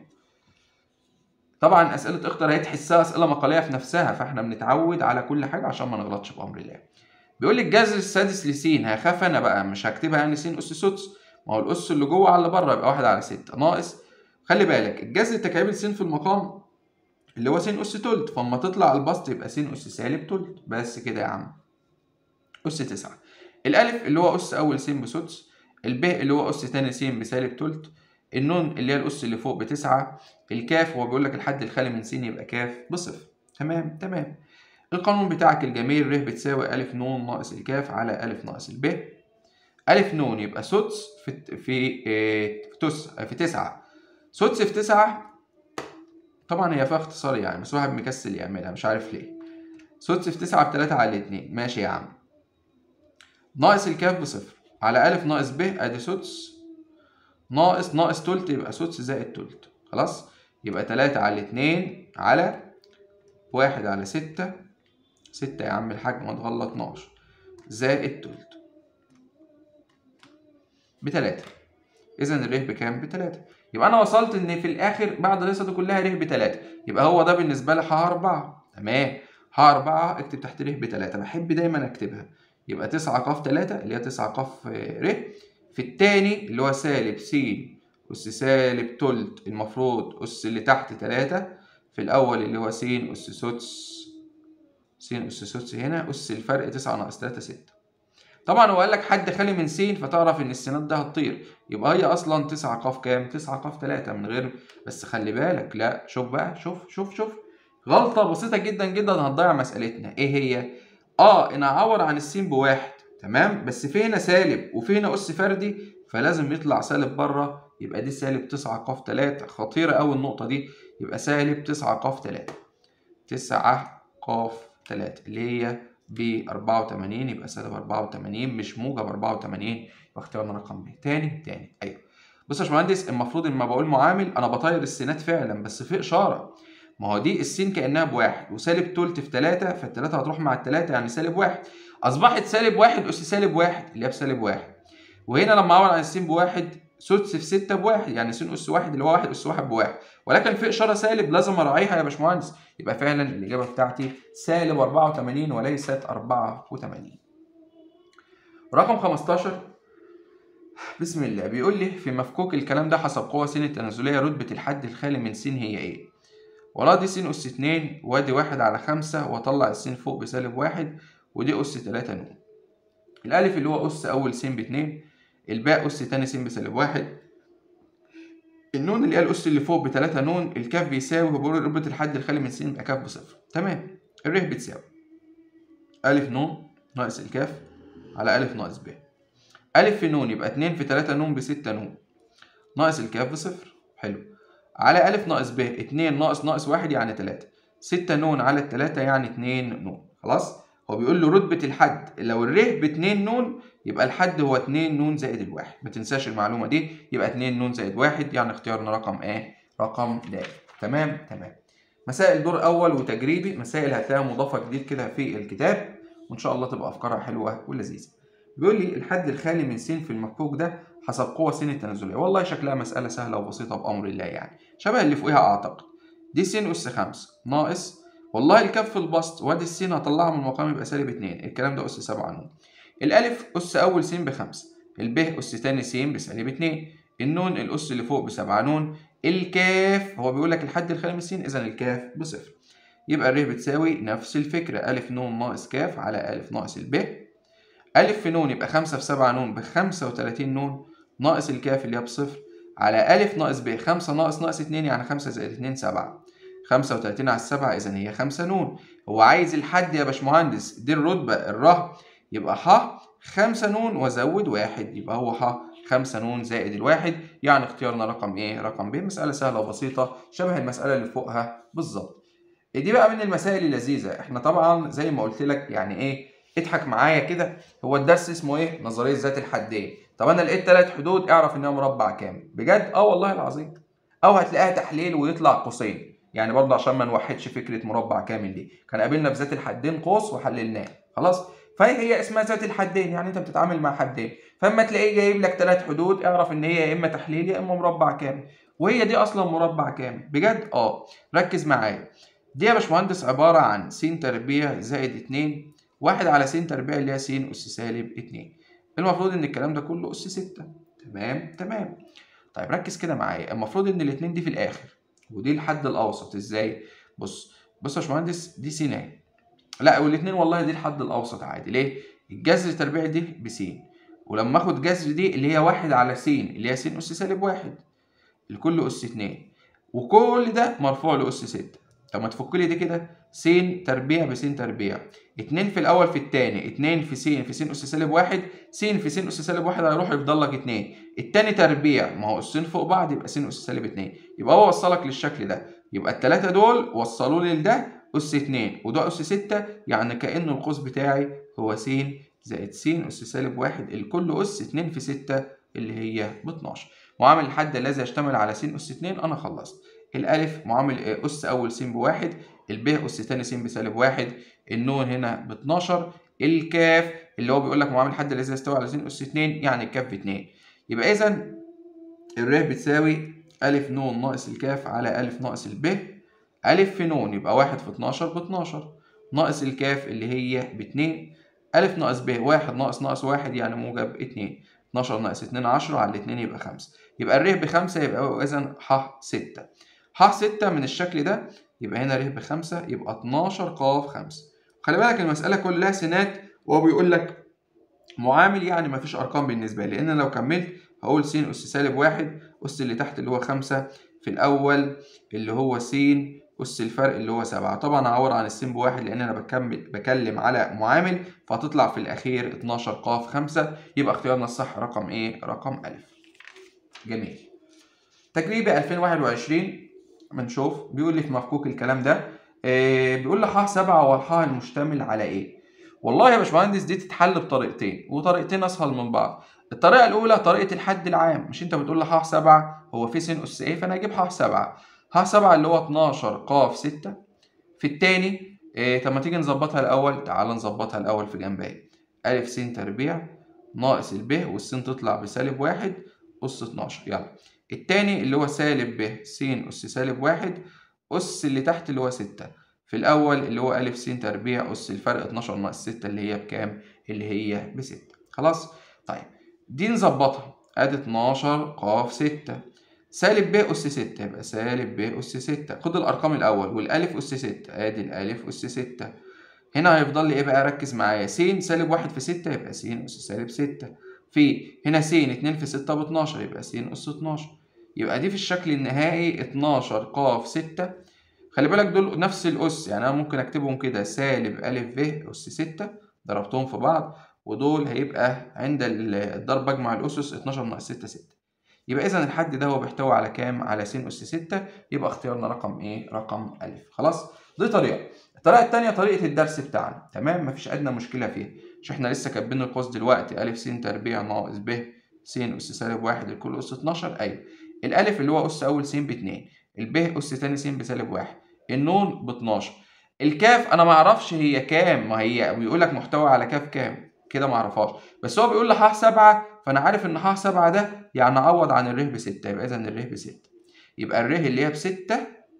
طبعا أسئلة اختر هي تحسها أسئلة مقالية في نفسها فإحنا بنتعود على كل حاجة عشان ما نغلطش بأمر الله. بيقول لي الجذر السادس لس هخاف أنا بقى مش هكتبها يعني س أس سدس. ما هو الأس اللي جوه على اللي بره يبقى 1 على 6 ناقص. خلي بالك الجذر تكعيب س في المقام اللي هو س أس تلت فأما تطلع على البسط يبقى س أس سالب تلت. بس كده يا عم. أس 9. الألف اللي هو أس أول س بسدس. الب اللي هو أس تاني س بسالب تلت. النون اللي هي الأس اللي فوق ب9. الكاف هو بيقول لك الحد الخالي من س يبقى كاف بصفر. تمام تمام. القانون بتاعك الجميل ر بتساوي أ ن ناقص الكاف على أ ناقص الب. أ ن يبقى سدس في 9. سدس في 9 طبعا هي فيها اختصار يعني بس واحد مكسل يعملها مش عارف ليه. سدس في 9 ب3 على 2 ماشي يا عم. ناقص الكاف بصفر على أ ناقص ب ادي سدس ناقص تلت يبقى سدس زائد تلت. خلاص؟ يبقى 3 على 2 على 1 على 6. 6 يا عم الحاج ما تغلطناش زائد تلت ب3. إذا الر بكام؟ ب3. يبقى أنا وصلت إن في الآخر بعد القصة دي كلها ر ب3. يبقى هو ده بالنسبة لي ح 4. تمام. ح 4 اكتب تحت ر ب3. بحب دايما أكتبها. يبقى 9 ق 3 اللي هي 9 ق ر في التاني اللي هو سالب س أس سالب تلت المفروض أس اللي تحت 3 في الأول اللي هو س أس سدس. س أس سدس هنا أس الفرق 9 ناقص 3 6. طبعا هو قال لك حد خالي من س فتعرف ان السينات ده هتطير يبقى هي اصلا 9 ق كام؟ 9 ق 3 من غير. بس خلي بالك لا شوف بقى شوف غلطه بسيطه جدا جدا هتضيع مسألتنا. ايه هي؟ انا اعوض عن السين بواحد. تمام. بس في هنا سالب وفي هنا اس فردي فلازم يطلع سالب بره يبقى دي سالب 9 ق 3. خطيره قوي النقطه دي. يبقى سالب 9 ق 3. 9 ق 3 اللي هي ب 84 يبقى سالب 84 مش موجب 84 يبقى اختيارنا رقم ب. تاني ايوه. بص يا باشمهندس المفروض لما بقول معامل انا بطير السينات فعلا بس في اشاره. ما هو دي السين كأنها بواحد وسالب تلت في 3، فالتلاتة هتروح مع التلاتة يعني سالب واحد. أصبحت سالب واحد أس سالب واحد اللي هي بسالب واحد. وهنا لما أعوض عن السين بواحد سدس في 6 بواحد يعني س أس واحد اللي هو واحد أس واحد بواحد، ولكن في إشارة سالب لازم أراعيها يا باشمهندس، يبقى فعلا الإجابة بتاعتي سالب 84 وليست 84. رقم 15 بسم الله بيقول لي في مفكوك الكلام ده حسب قوة س التنازلية رتبة الحد الخالي من س هي إيه؟ والله دي س أس 2 وادي 1 على 5 وأطلع السين فوق بسالب 1 ودي أس 3 ن. الألف اللي هو أس أول س ب2، الباء أس تاني س بسالب 1، النون اللي هي الأس اللي فوق ب3 ن، الكاف بيساوي هو بيقول رتبة الحد الخالي من س يبقى كاف بصفر. تمام. الر بتساوي ألف ن ناقص الكاف على ألف ناقص ب. ألف في ن يبقى 2 في 3 ن ب6 ن ناقص الكاف بصفر. حلو. على ألف ناقص ب 2 ناقص 1 يعني 3، 6 ن على التلاتة يعني 2 ن. خلاص؟ هو بيقول له رتبة الحد لو الر ب2 ن يبقى الحد هو 2 ن زائد الواحد، ما تنساش المعلومة دي، يبقى 2 ن زائد 1 يعني اختيارنا رقم إيه؟ رقم د. تمام؟ تمام. مسائل دور أول وتجريبي، مسائل هتلاقيها مضافة جديد كده في الكتاب، وإن شاء الله تبقى أفكارها حلوة ولذيذة. بيقول لي الحد الخالي من س في المفكوك ده حسب قوة س التنازلية. والله شكلها مسألة سهلة وبسيطة بأمر الله يعني، شبه اللي فوقها أعتقد. دي س أس 5 ناقص والله الكاف في البسط وادي السين هطلعها من المقام يبقى سالب 2، الكلام ده أس 7 ن. الألف أس أول س ب5، الب أس تاني س بسالب 2، النون الأس اللي فوق ب7 ن، الكاف هو بيقول لك الحد الخالي من س إذا الكاف بصفر. يبقى الر بتساوي نفس الفكرة ألف ن ناقص كاف على ألف ناقص الب. ألف في ن يبقى 5 في 7 ن ب35 ن ناقص الكاف اللي هي بصفر على ألف ناقص ب. 5 ناقص 2 يعني 5 زائد 2 7، 35 على 7 إذا هي 5 ن. هو عايز الحد يا باشمهندس، دي الرتبة الره، يبقى ح 5 ن وزود 1 يبقى هو ح 5 ن زائد الواحد، يعني اختيارنا رقم إيه؟ رقم ب. مسألة سهلة وبسيطة شبه المسألة اللي فوقها بالظبط. دي بقى من المسائل اللذيذة. احنا طبعا زي ما قلت لك يعني ايه، اضحك معايا كده، هو الدرس اسمه ايه؟ نظرية ذات الحدين. طب انا لقيت 3 حدود اعرف انها مربع كامل بجد؟ والله العظيم. او هتلاقيها تحليل ويطلع قوسين، يعني برضه عشان ما نوحدش فكرة مربع كامل دي، كان قابلنا في ذات الحدين قوس وحللناه خلاص. فهي اسمها ذات الحدين، يعني انت بتتعامل مع حدين، فاما تلاقيه جايب لك 3 حدود اعرف ان هي يا اما تحليل يا اما مربع كامل، وهي دي اصلا مربع كامل بجد. ركز معايا. دي يا باشمهندس عبارة عن س تربيع زائد 2 1 على س تربيع اللي هي س أس سالب 2. المفروض إن الكلام ده كله أس 6. تمام تمام. طيب ركز كده معايا، المفروض إن الاتنين دي في الآخر ودي الحد الأوسط. إزاي؟ بص يا باشمهندس، دي س لا والاتنين والله دي الحد الأوسط عادي. ليه؟ الجذر تربيع دي بس، ولما آخد جذر دي اللي هي 1 على س اللي هي س أس سالب 1 الكل أس 2، وكل ده مرفوع لأس 6. طب ما تفك لي دي كده، س تربيع بس تربيع، 2 في الأول في التاني، 2 في س أس سالب 1، س في س أس سالب 1 هيروح يفضل لك 2، التاني تربيع ما هو أسين فوق بعض يبقى س أس سالب 2، يبقى هو وصلك للشكل ده. يبقى التلاتة دول وصلوا لي لده أس 2 وده أس 6، يعني كأن القوس بتاعي هو س زائد س أس سالب 1 الكل أس 2 في 6 اللي هي ب 12. معامل الحد الذي يشتمل على س أس 2 أنا خلصت. الألف معامل أس أول س ب1، الب أس تاني س بسالب 1، النون هنا ب 12، الكاف اللي هو بيقول لك معامل الحد الذي يستوي على س أس 2 يعني الكاف ب 2. يبقى إذا الر بتساوي ألف نون ناقص الكاف على ألف ناقص الب. ألف في نون يبقى 1 في 12 ب 12 ناقص الكاف اللي هي ب 2، ألف ناقص ب 1 ناقص 1 يعني موجب 2، 12 ناقص 2 10 على 2 يبقى 5. يبقى الر ب5 يبقى إذا ح 6. ح 6 من الشكل ده يبقى هنا ر ب5 يبقى 12 ق 5. خلي بالك المسألة كلها سينات وهو بيقول لك معامل، يعني مفيش أرقام بالنسبة لي، لأن لو كملت هقول س أس سالب 1 أس اللي تحت اللي هو 5 في الأول اللي هو س أس الفرق اللي هو 7. طبعا هعوض عن السين بواحد لأن أنا بكلم على معامل، فهتطلع في الأخير 12 ق 5. يبقى اختيارنا الصح رقم إيه؟ رقم أ. جميل. تجريبي 2021 بنشوف بيقول لي في مفكوك الكلام ده بيقول لي ح 7 والحاء المشتمل على إيه؟ والله يا باشمهندس دي تتحل بطريقتين وطريقتين أسهل من بعض. الطريقة الأولى طريقة الحد العام، مش أنت بتقول لي ح 7 هو في س أس إيه؟ فأنا أجيب ح 7. ه7 اللي هو 12 ق 6 في التاني. طب ما تيجي نظبطها الأول، تعال نظبطها الأول في جنبها. أ س تربيع ناقص الب والسين تطلع بسالب 1 أس 12. يلا التاني اللي هو سالب ب س أس سالب 1 أس اللي تحت اللي هو 6 في الأول اللي هو أ س تربيع أس الفرق 12 ناقص 6 اللي هي بكام؟ اللي هي ب6. خلاص؟ طيب دي نظبطها. أدي 12 ق 6 سالب ب أس 6 يبقى سالب ب أس 6. خد الأرقام الأول والألف أس 6 أدي الألف أس 6. هنا هيفضل لي إيه بقى؟ ركز معايا. س سالب 1 في 6 يبقى س أس سالب 6. في هنا س 2 في 6 ب 12 يبقى س أس 12. يبقى دي في الشكل النهائي 12 ق 6. خلي بالك دول نفس الأس، يعني أنا ممكن أكتبهم كده سالب أ ب أس 6 ضربتهم في بعض، ودول هيبقى عند الضرب أجمع الأسس 12 ناقص 6 6. يبقى إذا الحد ده هو بيحتوي على كام؟ على س أس 6. يبقى اختيارنا رقم إيه؟ رقم أ. خلاص؟ دي طريقة. الطريقة التانية طريقة الدرس بتاعنا، تمام؟ مفيش أدنى مشكلة فيها، مش إحنا لسه كاتبين القوس دلوقتي أ س تربيع ناقص ب س أس سالب 1 لكل أس 12. أيوه. الألف اللي هو أس أول س ب2، الب أس تاني س بسالب 1، النون ب 12. الكاف أنا معرفش هي كام، ما هي بيقول لك محتوى على كاف كام؟ كده معرفهاش، بس هو بيقول لي ح 7، فأنا عارف إن ح 7 ده يعني أعوض عن الر ب6، يبقى إذا الر ب6. يبقى الر اللي هي ب6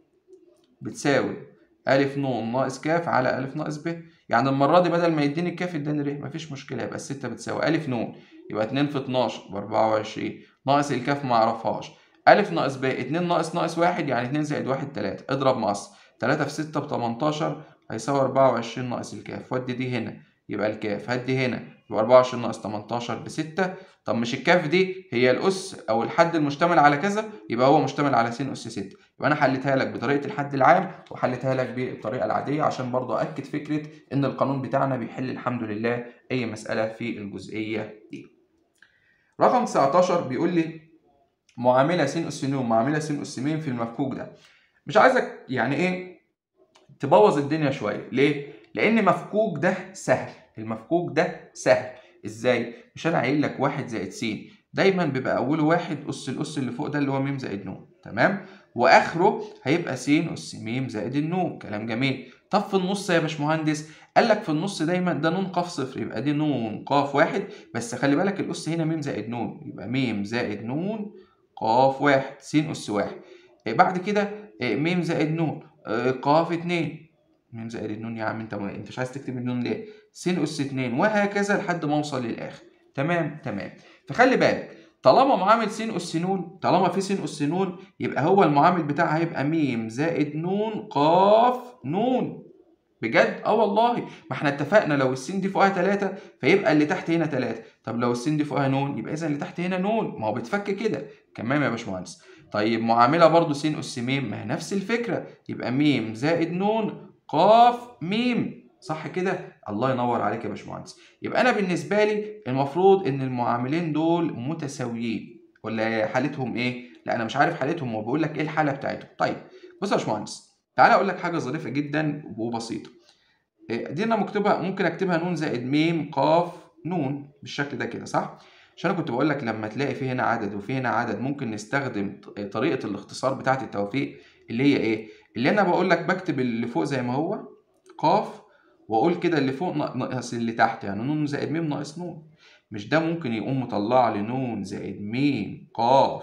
بتساوي أ ن ناقص ك على أ ناقص ب. يعني المرة دي بدل ما يديني الكاف اداني ر، مفيش مشكلة، يبقى ال6 بتساوي أ ن يبقى 2 في 12 ب 24 ناقص الكاف ما أعرفهاش أ ناقص ب 2 ناقص 1 يعني 2 زائد 1 3. اضرب مقص 3 في 6 ب 18 هيساوي 24 ناقص الكاف. ودي دي هنا يبقى الكاف، هدي هنا يبقى 24 ناقص 18 ب6. طب مش الكاف دي هي الأس أو الحد المشتمل على كذا؟ يبقى هو مشتمل على س أس 6. يبقى أنا حليتها لك بطريقة الحد العام وحليتها لك بالطريقة العادية عشان برضه أكد فكرة إن القانون بتاعنا بيحل الحمد لله أي مسألة في الجزئية دي. رقم 19 بيقول لي معاملة س أس ن معاملة س أس م في المفكوك ده. مش عايزك يعني إيه تبوظ الدنيا شوية. ليه؟ لأن مفكوك ده سهل، المفكوك ده سهل. إزاي؟ مش أنا قايل لك 1 زائد س دايما بيبقى أوله 1 أس الأس اللي فوق ده اللي هو م زائد ن، تمام؟ وآخره هيبقى س أس م زائد النون. كلام جميل. طب في النص يا باشمهندس؟ قال لك في النص دايما ده ن ق صفر، يبقى دي ن ق 1، بس خلي بالك الأس هنا م زائد ن، يبقى م زائد ن ق 1 س أس 1. بعد كده م زائد ن ق 2 م زائد النون. يا عم انت مش عايز تكتب النون ليه؟ س أس 2 وهكذا لحد ما اوصل للآخر. تمام تمام. فخلي بالك طالما معامل س أس ن، طالما في س أس ن يبقى هو المعامل بتاعها هيبقى م زائد ن ق ن. بجد؟ والله ما احنا اتفقنا لو السين دي فوقها 3 فيبقى اللي تحت هنا 3، طب لو السين دي فوقها ن يبقى اذا اللي تحت هنا ن، ما هو بتفك كده. تمام يا باشمهندس. طيب معامله برضو س أس م، ما هي نفس الفكره، يبقى م زائد ن ق م. صح كده؟ الله ينور عليك يا باشمهندس. يبقى انا بالنسبه لي المفروض ان المعاملين دول متساويين، ولا حالتهم ايه؟ لا انا مش عارف حالتهم، هو بيقول لك ايه الحاله بتاعتهم. طيب بص يا باشمهندس، تعالى اقول لك حاجه ظريفه جدا وبسيطه. دي انا ممكن اكتبها ن زائد م ق ن بالشكل ده كده، صح؟ عشان انا كنت بقول لك لما تلاقي في هنا عدد وفي هنا عدد ممكن نستخدم طريقه الاختصار بتاعه التوفيق اللي هي ايه؟ اللي انا بقول لك بكتب اللي فوق زي ما هو ق، واقول كده اللي فوق ناقص اللي تحت، يعني ن زائد م ناقص ن. مش ده ممكن يقوم مطلع لي ن زائد م ق،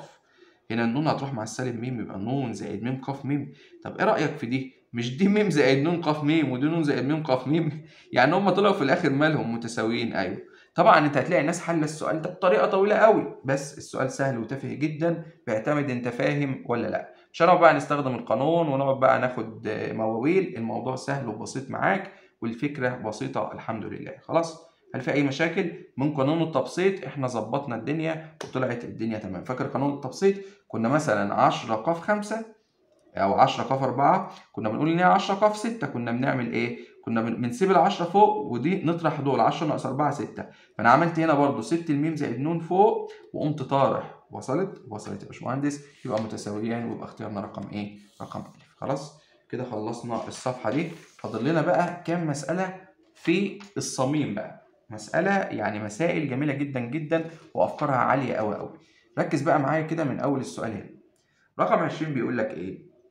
هنا النون هتروح مع السالب م يبقى ن زائد م ق م. طب ايه رايك في دي؟ مش دي م زائد ن ق م ودي ن زائد م ق م، يعني هم طلعوا في الاخر مالهم متساويين. ايوه طبعا انت هتلاقي ناس حل السؤال ده بطريقه طويله قوي، بس السؤال سهل وتافه جدا، بيعتمد انت فاهم ولا لا. مش هنقعد بقى نستخدم القانون ونقعد بقى ناخد مواويل، الموضوع سهل وبسيط معاك والفكره بسيطه الحمد لله. خلاص؟ هل في اي مشاكل؟ من قانون التبسيط احنا ظبطنا الدنيا وطلعت الدنيا تمام. فاكر قانون التبسيط؟ كنا مثلا 10 ق 5 او 10 ق 4 كنا بنقول ان هي 10 ق 6، كنا بنعمل ايه؟ كنا بنسيب ال10 فوق ودي نطرح دول 10 ناقص 4 6. فانا عملت هنا برضو سبت الميم زائد ن فوق وقمت طارح. وصلت يا باشمهندس. يبقى متساويين ويبقى اختيارنا رقم ايه؟ رقم أ. خلاص كده خلصنا الصفحه دي. فاضل لنا بقى كام مساله في الصميم بقى، مساله يعني مسائل جميله جدا جدا وافكارها عاليه قوي قوي. ركز بقى معايا كده من اول السؤال هنا. رقم 20 بيقول لك ايه؟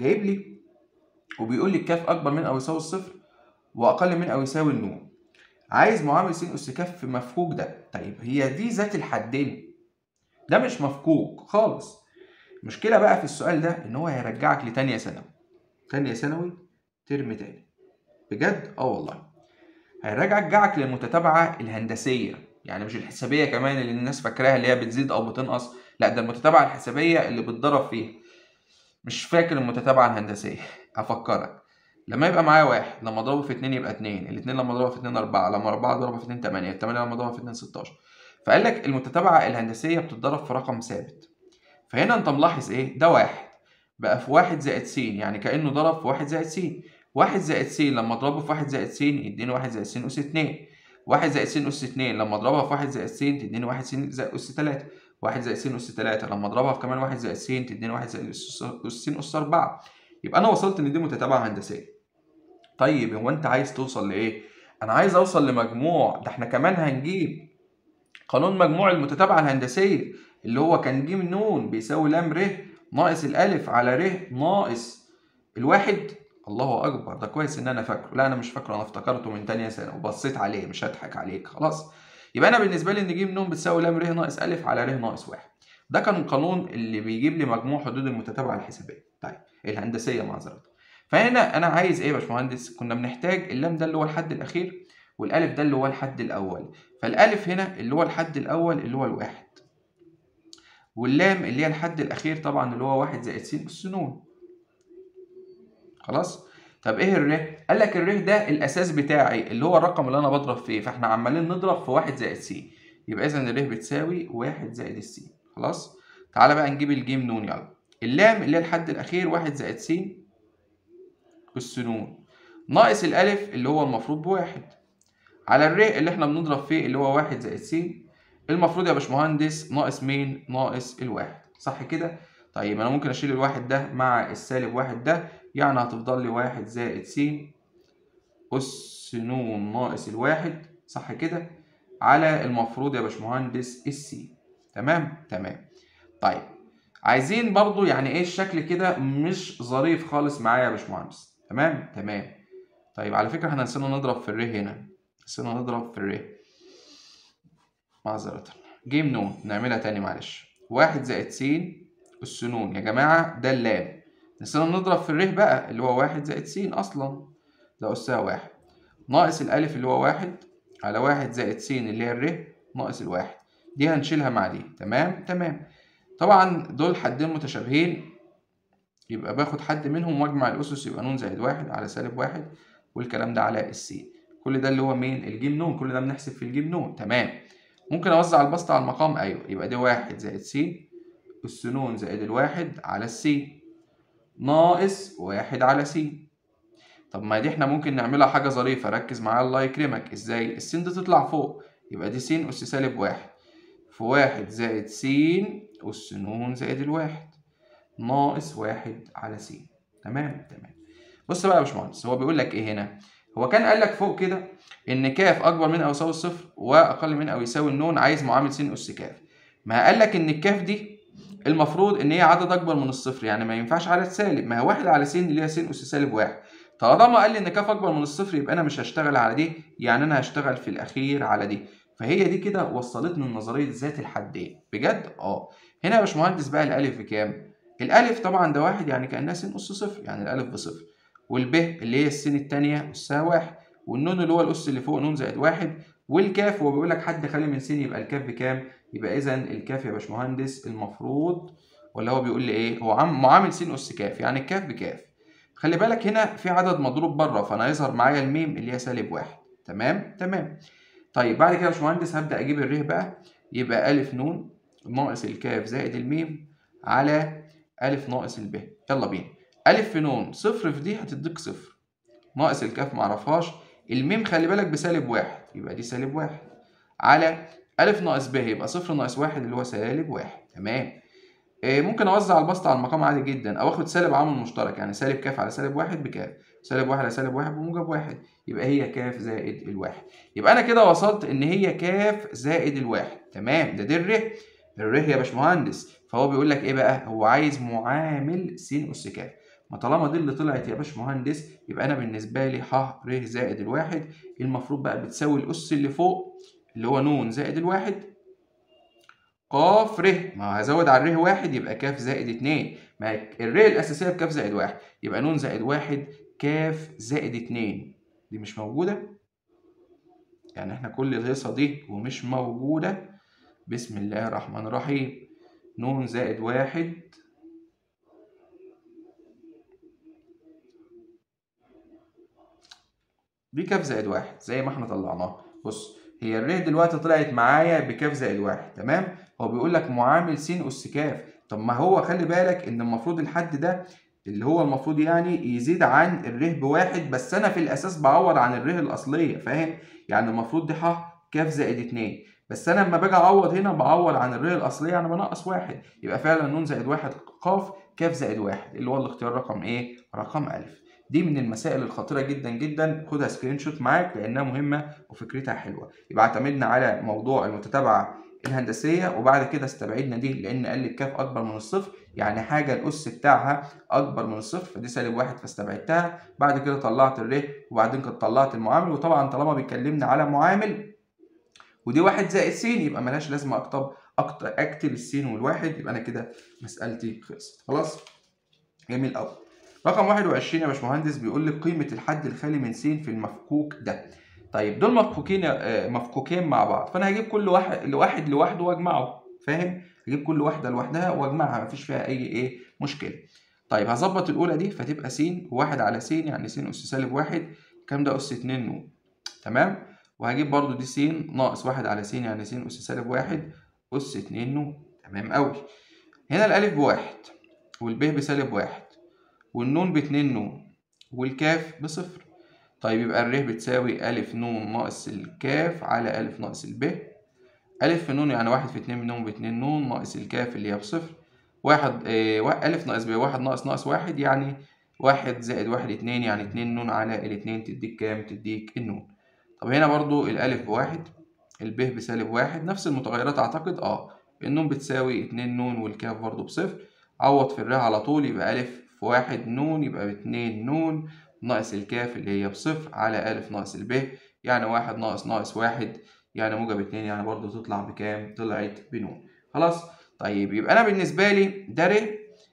جايب لي وبيقول لي الكاف اكبر من او يساوي الصفر واقل من او يساوي النون. عايز معامل س اس ك في مفكوك ده. طيب هي دي ذات الحدين، ده مش مفكوك خالص. المشكله بقى في السؤال ده ان هو هيرجعك لتانية ثانوي، تانية ثانوي ترم تاني، بجد والله. هيرجعك للمتتابعه الهندسيه، يعني مش الحسابيه كمان اللي الناس فاكراها اللي هي بتزيد او بتنقص، لا ده المتتابعه الحسابيه اللي بتضرب فيها. مش فاكر المتتابعه الهندسيه؟ افكرك. لما يبقى معايا واحد لما اضربه في 2 يبقى 2، الاتنين لما اضربه في 2 4، لما 4 اضربه في 2 8، ال8 لما اضربه في 2 16. فقال لك المتتابعه الهندسيه بتتضرب في رقم ثابت. فهنا انت ملاحظ ايه؟ ده واحد بقى في 1 زائد س، يعني كانه ضرب في 1 زائد س. 1 زائد س لما اضربه في 1 زائد س يديني 1 زائد س اس 2. 1 زائد س اس 2 لما اضربها في 1 زائد س تديني 1 س زائد اس 3. 1 زائد س اس 3 لما اضربها في كمان 1 زائد س تديني 1 زائد اس اس 4. يبقى انا وصلت ان دي متتابعه هندسيه. طيب هو انت عايز توصل لايه؟ انا عايز اوصل لمجموع، ده احنا كمان هنجيب قانون مجموع المتتابعه الهندسيه اللي هو كان ج ن بيساوي ل ر ناقص الالف على ر ناقص الواحد. الله اكبر، ده كويس ان انا فاكره. لا انا مش فاكره، انا افتكرته من تانية سنه وبصيت عليه، مش هضحك عليك خلاص. يبقى انا بالنسبه لي ان ج ن بتساوي ل ر ناقص الف على ر ناقص واحد. ده كان القانون اللي بيجيب لي مجموع حدود المتتابعه الحسابيه، طيب الهندسيه معذره. فهنا انا عايز ايه يا باشمهندس؟ كنا بنحتاج اللام ده اللي هو الحد الاخير، والالف ده اللي هو الحد الاول. فالالف هنا اللي هو الحد الاول اللي هو الواحد، واللام اللي هي الحد الاخير طبعا اللي هو 1 زائد س اس ن. خلاص. طب ايه الر؟ قال لك الر ده الاساس بتاعي اللي هو الرقم اللي انا بضرب فيه، فاحنا عمالين نضرب في 1 زائد س، يبقى اذا الر بتساوي 1 زائد الس. خلاص. تعالى بقى نجيب الجيم نون يلا. اللام اللي هي الحد الاخير 1 زائد س اس ن ناقص الالف اللي هو المفروض بواحد على الر اللي احنا بنضرب فيه اللي هو 1 زائد س، المفروض يا باشمهندس ناقص مين؟ ناقص الواحد، صح كده؟ طيب انا ممكن اشيل الواحد ده مع السالب واحد ده، يعني هتفضل لي 1 زائد س اس ن ناقص الواحد، صح كده؟ على المفروض يا باشمهندس السي. تمام؟ تمام. طيب عايزين برضو يعني ايه الشكل كده مش ظريف خالص معايا يا باشمهندس. تمام؟ تمام. طيب على فكرة احنا نسينا نضرب في الر هنا، نسينا نضرب في الر معذرة. جيم نون نعملها تاني معلش. 1 زائد س اس ن يا جماعة ده اللام، نسينا نضرب في الر بقى اللي هو 1 زائد س أصلا ده أسها 1 ناقص الألف اللي هو 1 على 1 زائد س اللي هي الر ناقص الواحد. دي هنشيلها مع دي. تمام؟ تمام. طبعا دول حدين متشابهين، يبقى باخد حد منهم واجمع الأسس يبقى ن زائد 1 على سالب 1 والكلام ده على السين. كل ده اللي هو مين؟ الجيم نون، كل ده بنحسب في الجيم نون. تمام. ممكن أوزع البسط على المقام، أيوه، يبقى دي 1 زائد س أس ن زائد الواحد على السين ناقص 1 على س. طب ما دي احنا ممكن نعملها حاجة ظريفة، ركز معايا الله يكرمك. ازاي؟ السين دي تطلع فوق، يبقى دي س أس سالب 1 في 1 زائد س أس ن زائد الواحد ناقص 1 على س. تمام؟ تمام. بص بقى يا باشمهندس، هو بيقول لك ايه هنا؟ هو كان قال لك فوق كده ان كاف اكبر من او يساوي الصفر واقل من او يساوي النون عايز معامل س اس كاف. ما قال لك ان الكاف دي المفروض ان هي عدد اكبر من الصفر، يعني ما ينفعش عدد سالب، ما هي 1 على س اللي هي س اس سالب 1. طالما قال لي ان كاف اكبر من الصفر يبقى انا مش هشتغل على دي، يعني انا هشتغل في الاخير على دي. فهي دي كده وصلتني لنظريه ذات الحدين بجد. هنا يا باشمهندس بقى الالف بكام؟ الالف طبعا ده واحد، يعني كانها س اس صفر، يعني الالف بصفر، والب اللي هي السين الثانيه اسها واحد، والنون اللي هو الاس اللي فوق ن زائد واحد، والكاف هو بيقول لك حد خالي من س يبقى الكاف بكام؟ يبقى اذا الكاف يا باشمهندس المفروض، ولا هو بيقول لي ايه؟ هو معامل س اس كاف، يعني الكاف بكاف. خلي بالك هنا في عدد مضروب بره، فانا هيظهر معايا الميم اللي هي سالب واحد. تمام؟ تمام. طيب بعد كده يا باشمهندس هبدا اجيب الر بقى، يبقى الف ن ناقص الكاف زائد الميم على ألف ناقص الب. يلا بينا. ألف في ن صفر في دي هتديك صفر، ناقص الكاف معرفهاش، الميم خلي بالك بسالب واحد يبقى دي سالب واحد، على ألف ناقص ب يبقى صفر ناقص واحد اللي هو سالب واحد. تمام. ممكن أوزع البسط على المقام عادي جدا، أو آخد سالب عامل مشترك، يعني سالب كاف على سالب واحد بكاف، سالب واحد على سالب واحد بموجب واحد، يبقى هي كاف زائد الواحد. يبقى أنا كده وصلت إن هي كاف زائد الواحد. تمام. ده دي الر يا باشمهندس. فهو بيقول لك إيه بقى؟ هو عايز معامل س أس كاف. ما طالما دي اللي طلعت يا باشمهندس يبقى انا بالنسبه لي ح ر زائد الواحد المفروض بقى بتساوي الاس اللي فوق اللي هو ن زائد الواحد ق ر. ما هزود على الر واحد يبقى ك زائد 2. ما الر الاساسيه بك زائد واحد يبقى ن زائد واحد ك زائد 2. دي مش موجوده، يعني احنا كل الهيصه دي ومش موجوده. بسم الله الرحمن الرحيم. ن زائد واحد دي ك زائد واحد زي ما احنا طلعناها. بص هي الر دلوقتي طلعت معايا بك زائد واحد، تمام؟ هو بيقول لك معامل س أس ك. طب ما هو خلي بالك ان المفروض الحد ده اللي هو المفروض يعني يزيد عن الر بواحد، بس انا في الاساس بعوض عن الر الاصليه، فاهم؟ يعني المفروض دي ح ك زائد 2، بس انا لما باجي اعوض هنا بعوض عن الر الاصليه يعني بنقص واحد، يبقى فعلا ن زائد واحد ق ك زائد واحد اللي هو الاختيار رقم ايه؟ رقم أ. دي من المسائل الخطيرة جدا جدا، خدها سكرين شوت معاك لأنها مهمة وفكرتها حلوة. يبقى اعتمدنا على موضوع المتتابعة الهندسية وبعد كده استبعدنا دي لأن قال لي الكاف أكبر من الصفر، يعني حاجة الأس بتاعها أكبر من الصفر فدي سالب واحد فاستبعدتها. بعد كده طلعت الر وبعدين كنت طلعت المعامل، وطبعا طالما بيكلمنا على معامل ودي واحد زائد س يبقى ملهاش لازمة أكتب السين والواحد، يبقى أنا كده مسألتي خلصت. خلاص؟ جميل أوي. رقم 21 يا باشمهندس بيقول لك قيمة الحد الخالي من س في المفكوك ده. طيب دول مفكوكين مع بعض، فأنا هجيب كل واحد لوحده وأجمعه، فاهم؟ هجيب كل واحدة لوحدها وأجمعها مفيش فيها أي مشكلة. طيب هظبط الأولى دي فتبقى س واحد على س يعني س أس سالب واحد، الكلام ده أس 2 ن، تمام؟ وهجيب برضو دي س ناقص واحد على س يعني س أس سالب واحد أس 2 ن، تمام أوي. هنا الألف بواحد والب بسالب واحد والنون باتنين نون والكاف بصفر. طيب يبقى الر بتساوي ألف نون ناقص الكاف على ألف ناقص الب. ألف في نون يعني واحد في اتنين منهم باتنين نون ناقص الكاف اللي هي بصفر. واحد ألف ناقص ب واحد ناقص واحد يعني واحد زائد واحد اتنين يعني اتنين نون على الاتنين تديك كام؟ تديك النون. طب هنا برضو الألف بواحد الب بسالب واحد نفس المتغيرات أعتقد النون بتساوي اتنين نون والكاف برضو بصفر. عوض في الر على طول يبقى ألف في واحد نون يبقى باتنين نون ناقص الكاف اللي هي بصفر على ألف ناقص الب يعني واحد ناقص واحد يعني موجب اتنين يعني برضو تطلع بكام؟ طلعت بنون. خلاص؟ طيب يبقى أنا بالنسبة لي ده ر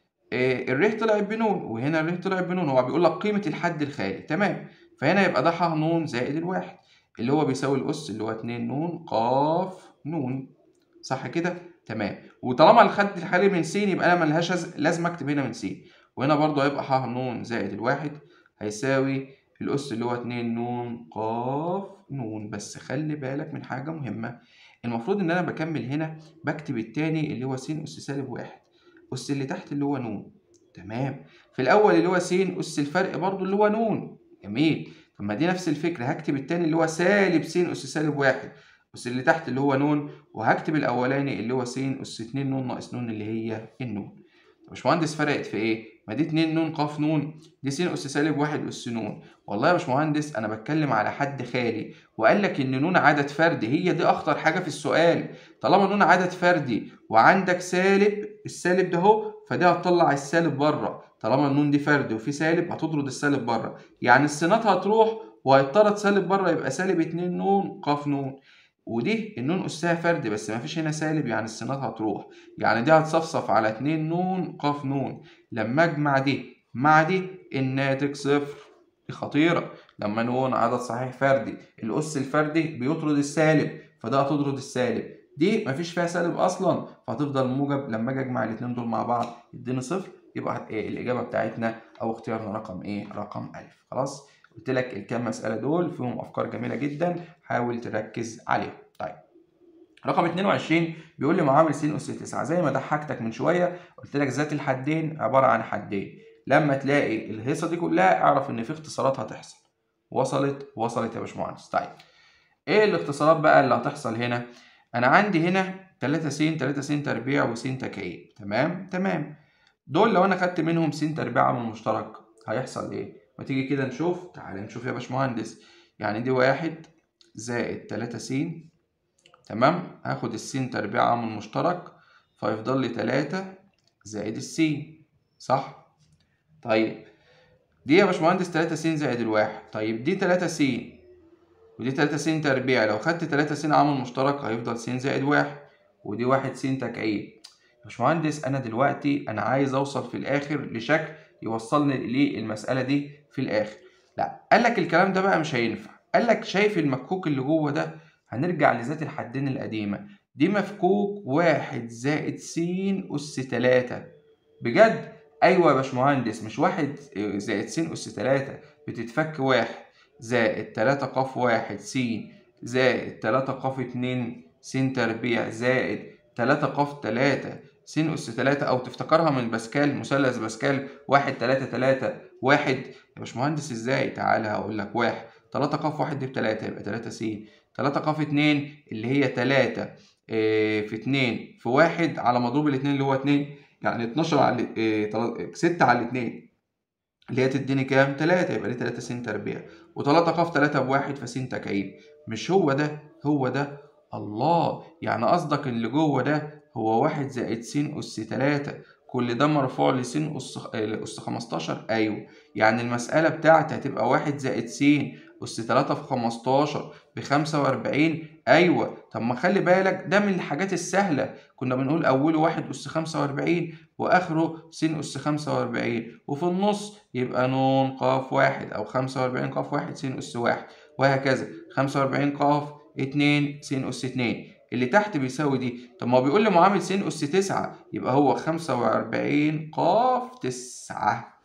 الر طلعت بنون وهنا الر طلعت بنون، هو بيقول لك قيمة الحد الخالي، تمام؟ فهنا يبقى ده ح ن زائد الواحد اللي هو بيساوي الأس اللي هو 2 ن ق ن، صح كده؟ تمام. وطالما الخد الخالي من س يبقى انا ملهاش لازمه اكتب هنا من س، وهنا برضو هيبقى ح ن زائد الواحد هيساوي الأس اللي هو 2 ن ق ن. بس خلي بالك من حاجة مهمة، المفروض إن أنا بكمل هنا بكتب التاني اللي هو س أس سالب واحد، أس اللي تحت اللي هو ن، تمام؟ في الأول اللي هو س أس الفرق برضو اللي هو ن، جميل. طب ما دي نفس الفكرة، هكتب التاني اللي هو سالب س أس سالب واحد أس اللي تحت اللي هو ن، وهكتب الأولاني اللي هو س أس 2 ن ناقص ن اللي هي النون. طب يا باشمهندس فرقت في إيه؟ ما دي 2 ن ق ن دي س أس سالب واحد أس ن. والله يا باشمهندس أنا بتكلم على حد خالي وقال لك إن ن عدد فردي، هي دي أخطر حاجة في السؤال. طالما ن عدد فردي وعندك سالب، السالب ده أهو فدي هتطلع السالب بره، طالما النون دي فردي وفي سالب هتطرد السالب بره، يعني السينات هتروح وهيطرد سالب بره يبقى سالب 2 ن ق ن. ودي النون أسها فردي بس مفيش هنا سالب يعني السينات هتروح، يعني دي هتصفصف على 2 ن ق ن. لما أجمع دي مع دي الناتج صفر. دي خطيرة. لما نون عدد صحيح فردي الأس الفردي بيطرد السالب فده هتطرد السالب، دي مفيش فيها سالب أصلا فهتفضل موجب. لما أجي أجمع الاتنين دول مع بعض يديني صفر، يبقى الإجابة بتاعتنا أو اختيارنا رقم إيه؟ رقم أ. خلاص؟ قلت لك الكام مسألة دول فيهم أفكار جميلة جدا، حاول تركز عليهم. طيب رقم 22 بيقول لي معامل س أس 9، زي ما ضحكتك من شوية قلت لك ذات الحدين عبارة عن حدين، لما تلاقي الهيصة دي كلها اعرف إن في اختصارات هتحصل. وصلت يا باشمهندس. طيب إيه الاختصارات بقى اللي هتحصل هنا؟ أنا عندي هنا 3 س 3 س تربيع وس تكعيب، تمام. دول لو أنا خدت منهم س تربيع عامل مشترك هيحصل إيه؟ ما تيجي كده نشوف، تعالى نشوف يا باشمهندس. يعني دي 1 زائد 3 س، تمام؟ هاخد السين تربيع عامل مشترك فيفضل لي 3 زائد السين، صح؟ طيب دي يا باشمهندس 3 س زائد الواحد. طيب دي 3 س ودي 3 س تربيع، لو خدت 3 س عامل مشترك هيفضل س زائد واحد، ودي 1 س تكعيب. يا باشمهندس أنا دلوقتي أنا عايز أوصل في الآخر لشكل يوصلني للمسألة دي في الآخر. لا، قال لك الكلام ده بقى مش هينفع. قال لك شايف المفكوك اللي جوه ده؟ هنرجع لذات الحدين القديمة. دي مفكوك 1 زائد س أس 3. بجد؟ أيوه يا باشمهندس، مش 1 زائد س أس 3 بتتفك 1 زائد 3 ق 1 س زائد 3 ق 2 س تربيع زائد 3 ق 3 س أس 3، أو تفتكرها من باسكال، مثلث باسكال 1 3 3 1. يا باشمهندس إزاي؟ تعالى هقول لك. 1 3 ق 1 دي ب 3 يبقى 3 س، 3 ق 2 اللي هي 3 في 2 في 1 على مضروب الاتنين اللي هو 2، يعني 12 على 6 على 2 اللي هي تديني كام؟ 3، يبقى دي 3 س تربيع، و3 ق 3 بواحد فس تكعيب. مش هو ده؟ هو ده. الله، يعني قصدك اللي جوه ده هو 1 زائد س أس 3، كل ده مرفوع لس أس 15؟ أيوه، يعني المسألة بتاعتي هتبقى 1 زائد س أس 3 في 15 ب 45. أيوه، طب ما خلي بالك ده من الحاجات السهلة، كنا بنقول أوله 1 أس 45 وآخره س أس 45، وفي النص يبقى ن ق 1 أو 45 ق 1 س أس 1، وهكذا 45 ق 2 س أس 2. اللي تحت بيساوي دي. طب ما هو بيقول لي معامل س أس 9، يبقى هو 45 ق 9.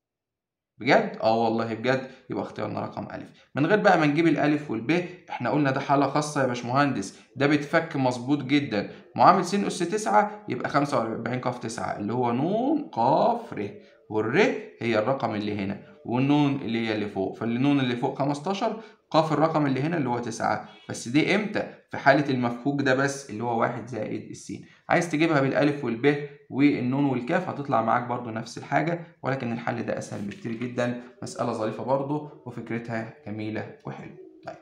بجد؟ اه والله بجد. يبقى اختيارنا رقم ألف. من غير بقى ما نجيب الألف والب، احنا قلنا ده حالة خاصة يا باشمهندس، ده بيتفك مظبوط جدا. معامل س أس 9 يبقى 45 ق 9 اللي هو ن ق ر، والر هي الرقم اللي هنا، والنون اللي هي اللي فوق، فالنون اللي فوق 15، ق الرقم اللي هنا اللي هو 9. بس دي امتى؟ في حالة المفكوك ده بس، اللي هو 1 زائد السين. عايز تجيبها بالألف والب والنون والكاف هتطلع معاك برضو نفس الحاجة، ولكن الحل ده أسهل بكتير جدا. مسألة ظريفة برضو وفكرتها جميلة وحلوة. طيب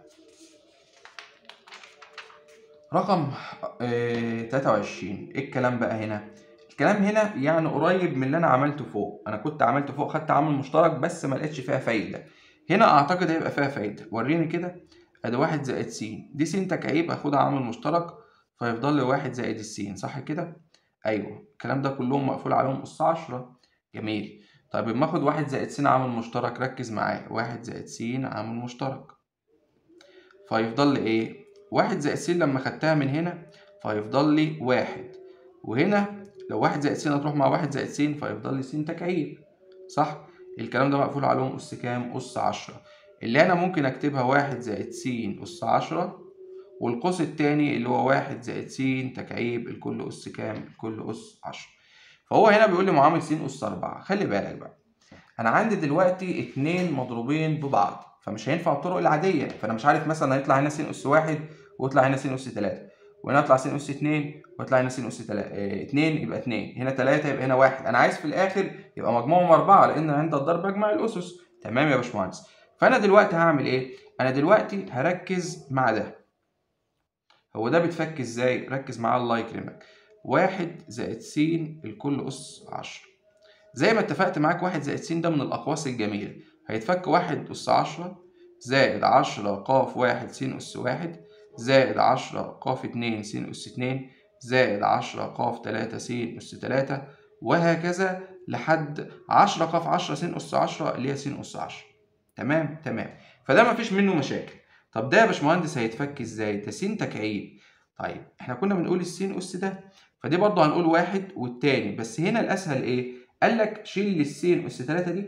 رقم 23. ايه الكلام بقى هنا؟ الكلام هنا يعني قريب من اللي انا عملته فوق. انا كنت عملته فوق خدت عامل مشترك بس ما لقيتش فيها فايدة، هنا اعتقد هيبقى فيها فايدة. وريني كده. ادي 1 زائد س، دي س تكعيب هاخدها عامل مشترك فيفضل لي 1 زائد السين، صح كده؟ ايوه، الكلام ده كلهم مقفول عليهم أس 10. جميل. طيب اما اخد 1 زائد س عامل مشترك، ركز معايا، 1 زائد س عامل مشترك فيفضل لي ايه؟ 1 زائد س لما خدتها من هنا فيفضل لي 1، وهنا لو 1 زائد س هتروح مع 1 زائد س فيفضل لي س تكعيب، صح؟ الكلام ده مقفول عليهم أس كام؟ أس 10. اللي أنا ممكن أكتبها 1 زائد س أس 10، والقوس التاني اللي هو 1 زائد س تكعيب الكل أس كام؟ الكل أس 10. فهو هنا بيقول لي معامل س أس 4. خلي بالك بقى، أنا عندي دلوقتي اتنين مضروبين ببعض، فمش هينفع الطرق العادية. فأنا مش عارف مثلا هيطلع هنا س أس 1 ويطلع هنا س أس 3، وهنا يطلع س أس 2 ويطلع هنا س أس 2 يبقى 2، هنا 3 يبقى هنا 1. أنا عايز في الآخر يبقى مجموعهم 4، لأن عند الضرب أجمع الأسس. تمام يا باشمهندس؟ فأنا دلوقتي هعمل إيه؟ أنا دلوقتي هركز مع ده. هو ده بيتفك إزاي؟ ركز معاه الله يكرمك. 1 زائد س الكل أس 10. زي ما اتفقت معاك 1 زائد س ده من الأقواس الجميلة، هيتفك 1 أس 10 زائد 10 ق 1 س أس 1 زائد 10 ق 2 س أس 2 زائد 10 ق 3 س أس 3، وهكذا لحد 10 ق 10 س أس 10 اللي هي س أس 10. تمام تمام. فده مفيش منه مشاكل. طب ده يا باشمهندس هيتفك ازاي؟ ده س تكعيب. طيب احنا كنا بنقول السين أس ده، فدي برضه هنقول واحد والتاني، بس هنا الأسهل ايه؟ قال لك شيل السين أس 3 دي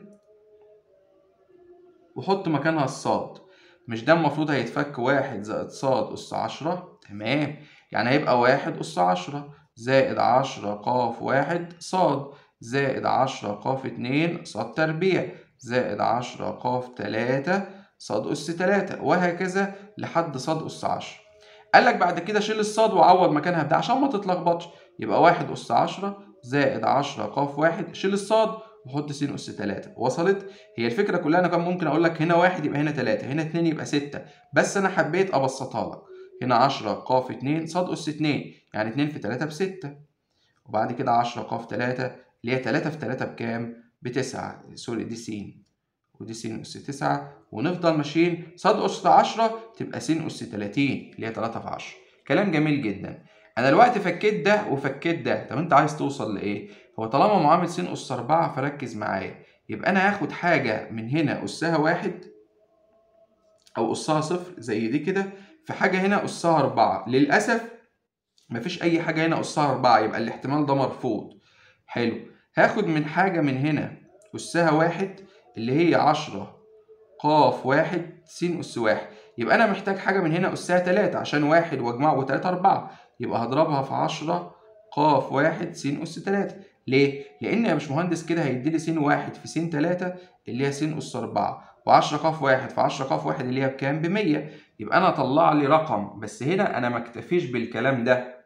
وحط مكانها الصاد. مش ده المفروض هيتفك 1 زائد صاد أس 10؟ تمام، يعني هيبقى 1 أس 10 زائد 10 ق 1 صاد زائد 10 ق 2 صاد تربيع زائد 10 ق 3 صاد أس 3، وهكذا لحد صاد أس 10. قال لك بعد كده شيل الصاد وعوض مكانها بده عشان ما تتلخبطش، يبقى 1 أس 10 زائد 10 ق 1، شيل الصاد وحط س أس 3. وصلت؟ هي الفكرة كلها أنا كان ممكن أقول لك هنا 1 يبقى هنا 3، هنا 2 يبقى 6، بس أنا حبيت أبسطها لك. هنا 10 ق 2 ص أس 2، يعني 2 في 3 ب6، وبعد كده 10 ق 3 اللي هي 3 في 3 بكام؟ ب9، سوري دي س، ودي س أس 9، ونفضل ماشيين ص أس 10 تبقى س أس 30 اللي هي 3 في 10. كلام جميل جدا. أنا دلوقتي فكيت ده وفكيت ده، طب أنت عايز توصل لإيه؟ هو طالما معامل س أس 4 فركز معايا، يبقى أنا هاخد حاجة من هنا أسها 1 أو أسها 0 زي دي كده، في حاجة هنا أسها 4. للأسف مفيش أي حاجة هنا أسها 4، يبقى الاحتمال ده مرفوض. حلو. هاخد من حاجة من هنا أسها 1 اللي هي 10 ق 1 س أس 1، يبقى أنا محتاج حاجة من هنا أسها 3 عشان 1 وأجمعه و3 4، يبقى هضربها في 10 ق 1 س أس 3. ليه؟ لأن يا باشمهندس كده هيديلي س 1 في س 3 اللي هي س أس 4، و10 ق 1 في 10 ق 1 اللي هي بكام؟ ب100. يبقى أنا طلع لي رقم، بس هنا أنا ما اكتفيش بالكلام ده،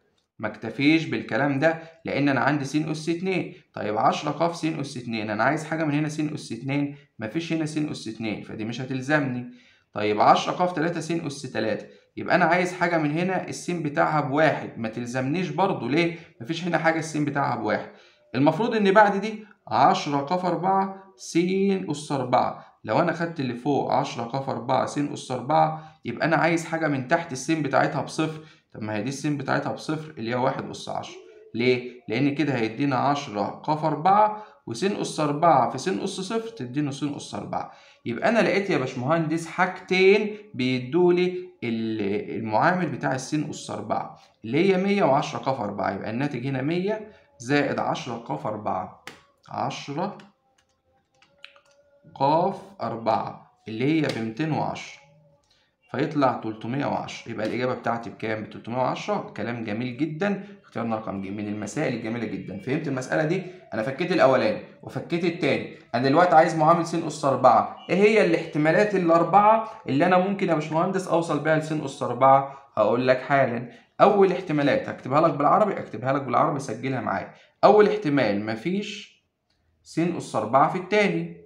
لأن أنا عندي س أس 2. طيب 10 ق س أس 2، أنا عايز حاجة من هنا س أس 2، مفيش هنا س أس 2 فدي مش هتلزمني. طيب 10 ق 3 س أس 3، يبقى أنا عايز حاجة من هنا الس بتاعها بواحد، ما تلزمنيش برضو. ليه؟ مفيش هنا حاجة الس بتاعها بواحد. المفروض إن بعد دي 10 ق 4 س أس 4، لو أنا خدت اللي فوق 10 ق 4 س أس 4، يبقى أنا عايز حاجة من تحت الس بتاعتها بصفر. طب ما هي دي الس بتاعتها بصفر اللي هي 1 أس 10. ليه؟ لأن كده هيدينا 10 ق 4 وس أس 4 في س أس 0 تدينا س أس 4. يبقى أنا لقيت يا باشمهندس حاجتين بيدولي المعامل بتاع الس أس 4 اللي هي 100 و10 ق 4، يبقى الناتج هنا 100 زائد 10 ق 4، 10 ق 4 اللي هي ب 210، فيطلع 310. يبقى الإجابة بتاعتي بكام؟ ب 310. كلام جميل جدا، اختيارنا رقم ج من المسائل الجميلة جدا. فهمت المسألة دي؟ أنا فكيت الأولاني وفكيت التاني، أنا دلوقتي عايز معامل س أس 4. إيه هي الاحتمالات الأربعة اللي أنا ممكن يا باشمهندس أوصل بيها لس أس 4؟ هقول لك حالا. أول احتمالات هكتبها لك بالعربي، سجلها معايا. أول احتمال مفيش س أس 4 في التاني،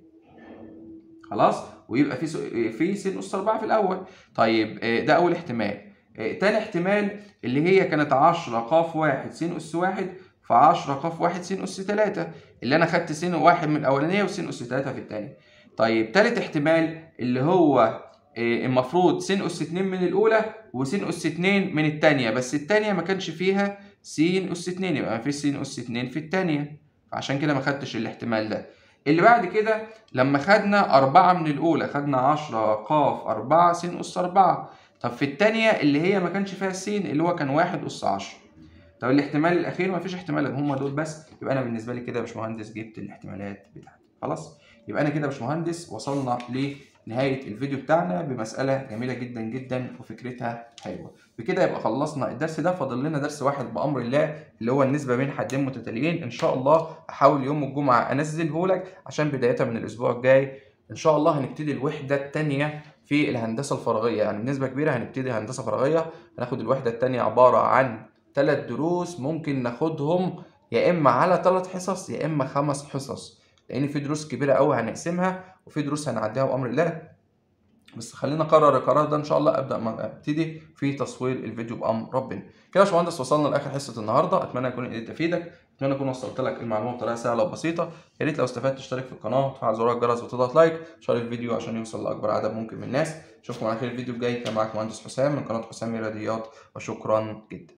خلاص، ويبقى في س أس 4 في الأول. طيب ده أول احتمال. تاني احتمال اللي هي كانت 10 ق 1 س أس 1 في 10 ق 1 س أس 3، اللي أنا خدت س 1 من الأولانية وس أس 3 في التانية. طيب تالت احتمال اللي هو المفروض س أس 2 من الأولى وس أس 2 من التانية، بس التانية ما كانش فيها س أس 2، يبقى مفيش س أس 2 في التانية، فعشان كده ما خدتش الاحتمال ده. اللي بعد كده لما خدنا 4 من الأولى خدنا 10 ق 4 س أس 4، طب في التانية اللي هي ما كانش فيها س اللي هو كان 1 أس 10. طب الاحتمال الأخير ما فيش احتمال، هم دول بس. يبقى أنا بالنسبة لي كده يا باشمهندس جبت الاحتمالات بتاعتي. خلاص؟ يبقى أنا كده يا باشمهندس وصلنا لنهاية الفيديو بتاعنا بمسألة جميلة جدا جدا وفكرتها حلوة. بكده يبقى خلصنا الدرس ده، فاضل لنا درس واحد بأمر الله اللي هو النسبة بين حدين متتاليين. إن شاء الله أحاول يوم الجمعة أنزله لك عشان بداية من الأسبوع الجاي إن شاء الله هنبتدي الوحدة الثانية في الهندسة الفراغية، يعني بنسبة كبيرة هنبتدي هندسة فراغية. هناخد الوحدة الثانية عبارة عن 3 دروس، ممكن ناخدهم يا إما على 3 حصص يا إما 5 حصص، لأن في دروس كبيرة أوي هنقسمها وفي دروس هنعديها بأمر الله. بس خلينا نقرر القرار ده ان شاء الله قبل ما ابتدي في تصوير الفيديو بامر ربنا. كده يا باشمهندس وصلنا لاخر حصه النهارده، اتمنى اكون قدرت افيدك، اتمنى اكون وصلت لك المعلومه بطريقه سهله وبسيطه. يا ريت لو استفدت تشترك في القناه وتفعل زرار الجرس وتضغط لايك، شير الفيديو عشان يوصل لاكبر عدد ممكن من الناس. اشوفكم على خير الفيديو الجاي. كان معاك مهندس حسام من قناه حسام رياضيات، وشكرا جدا.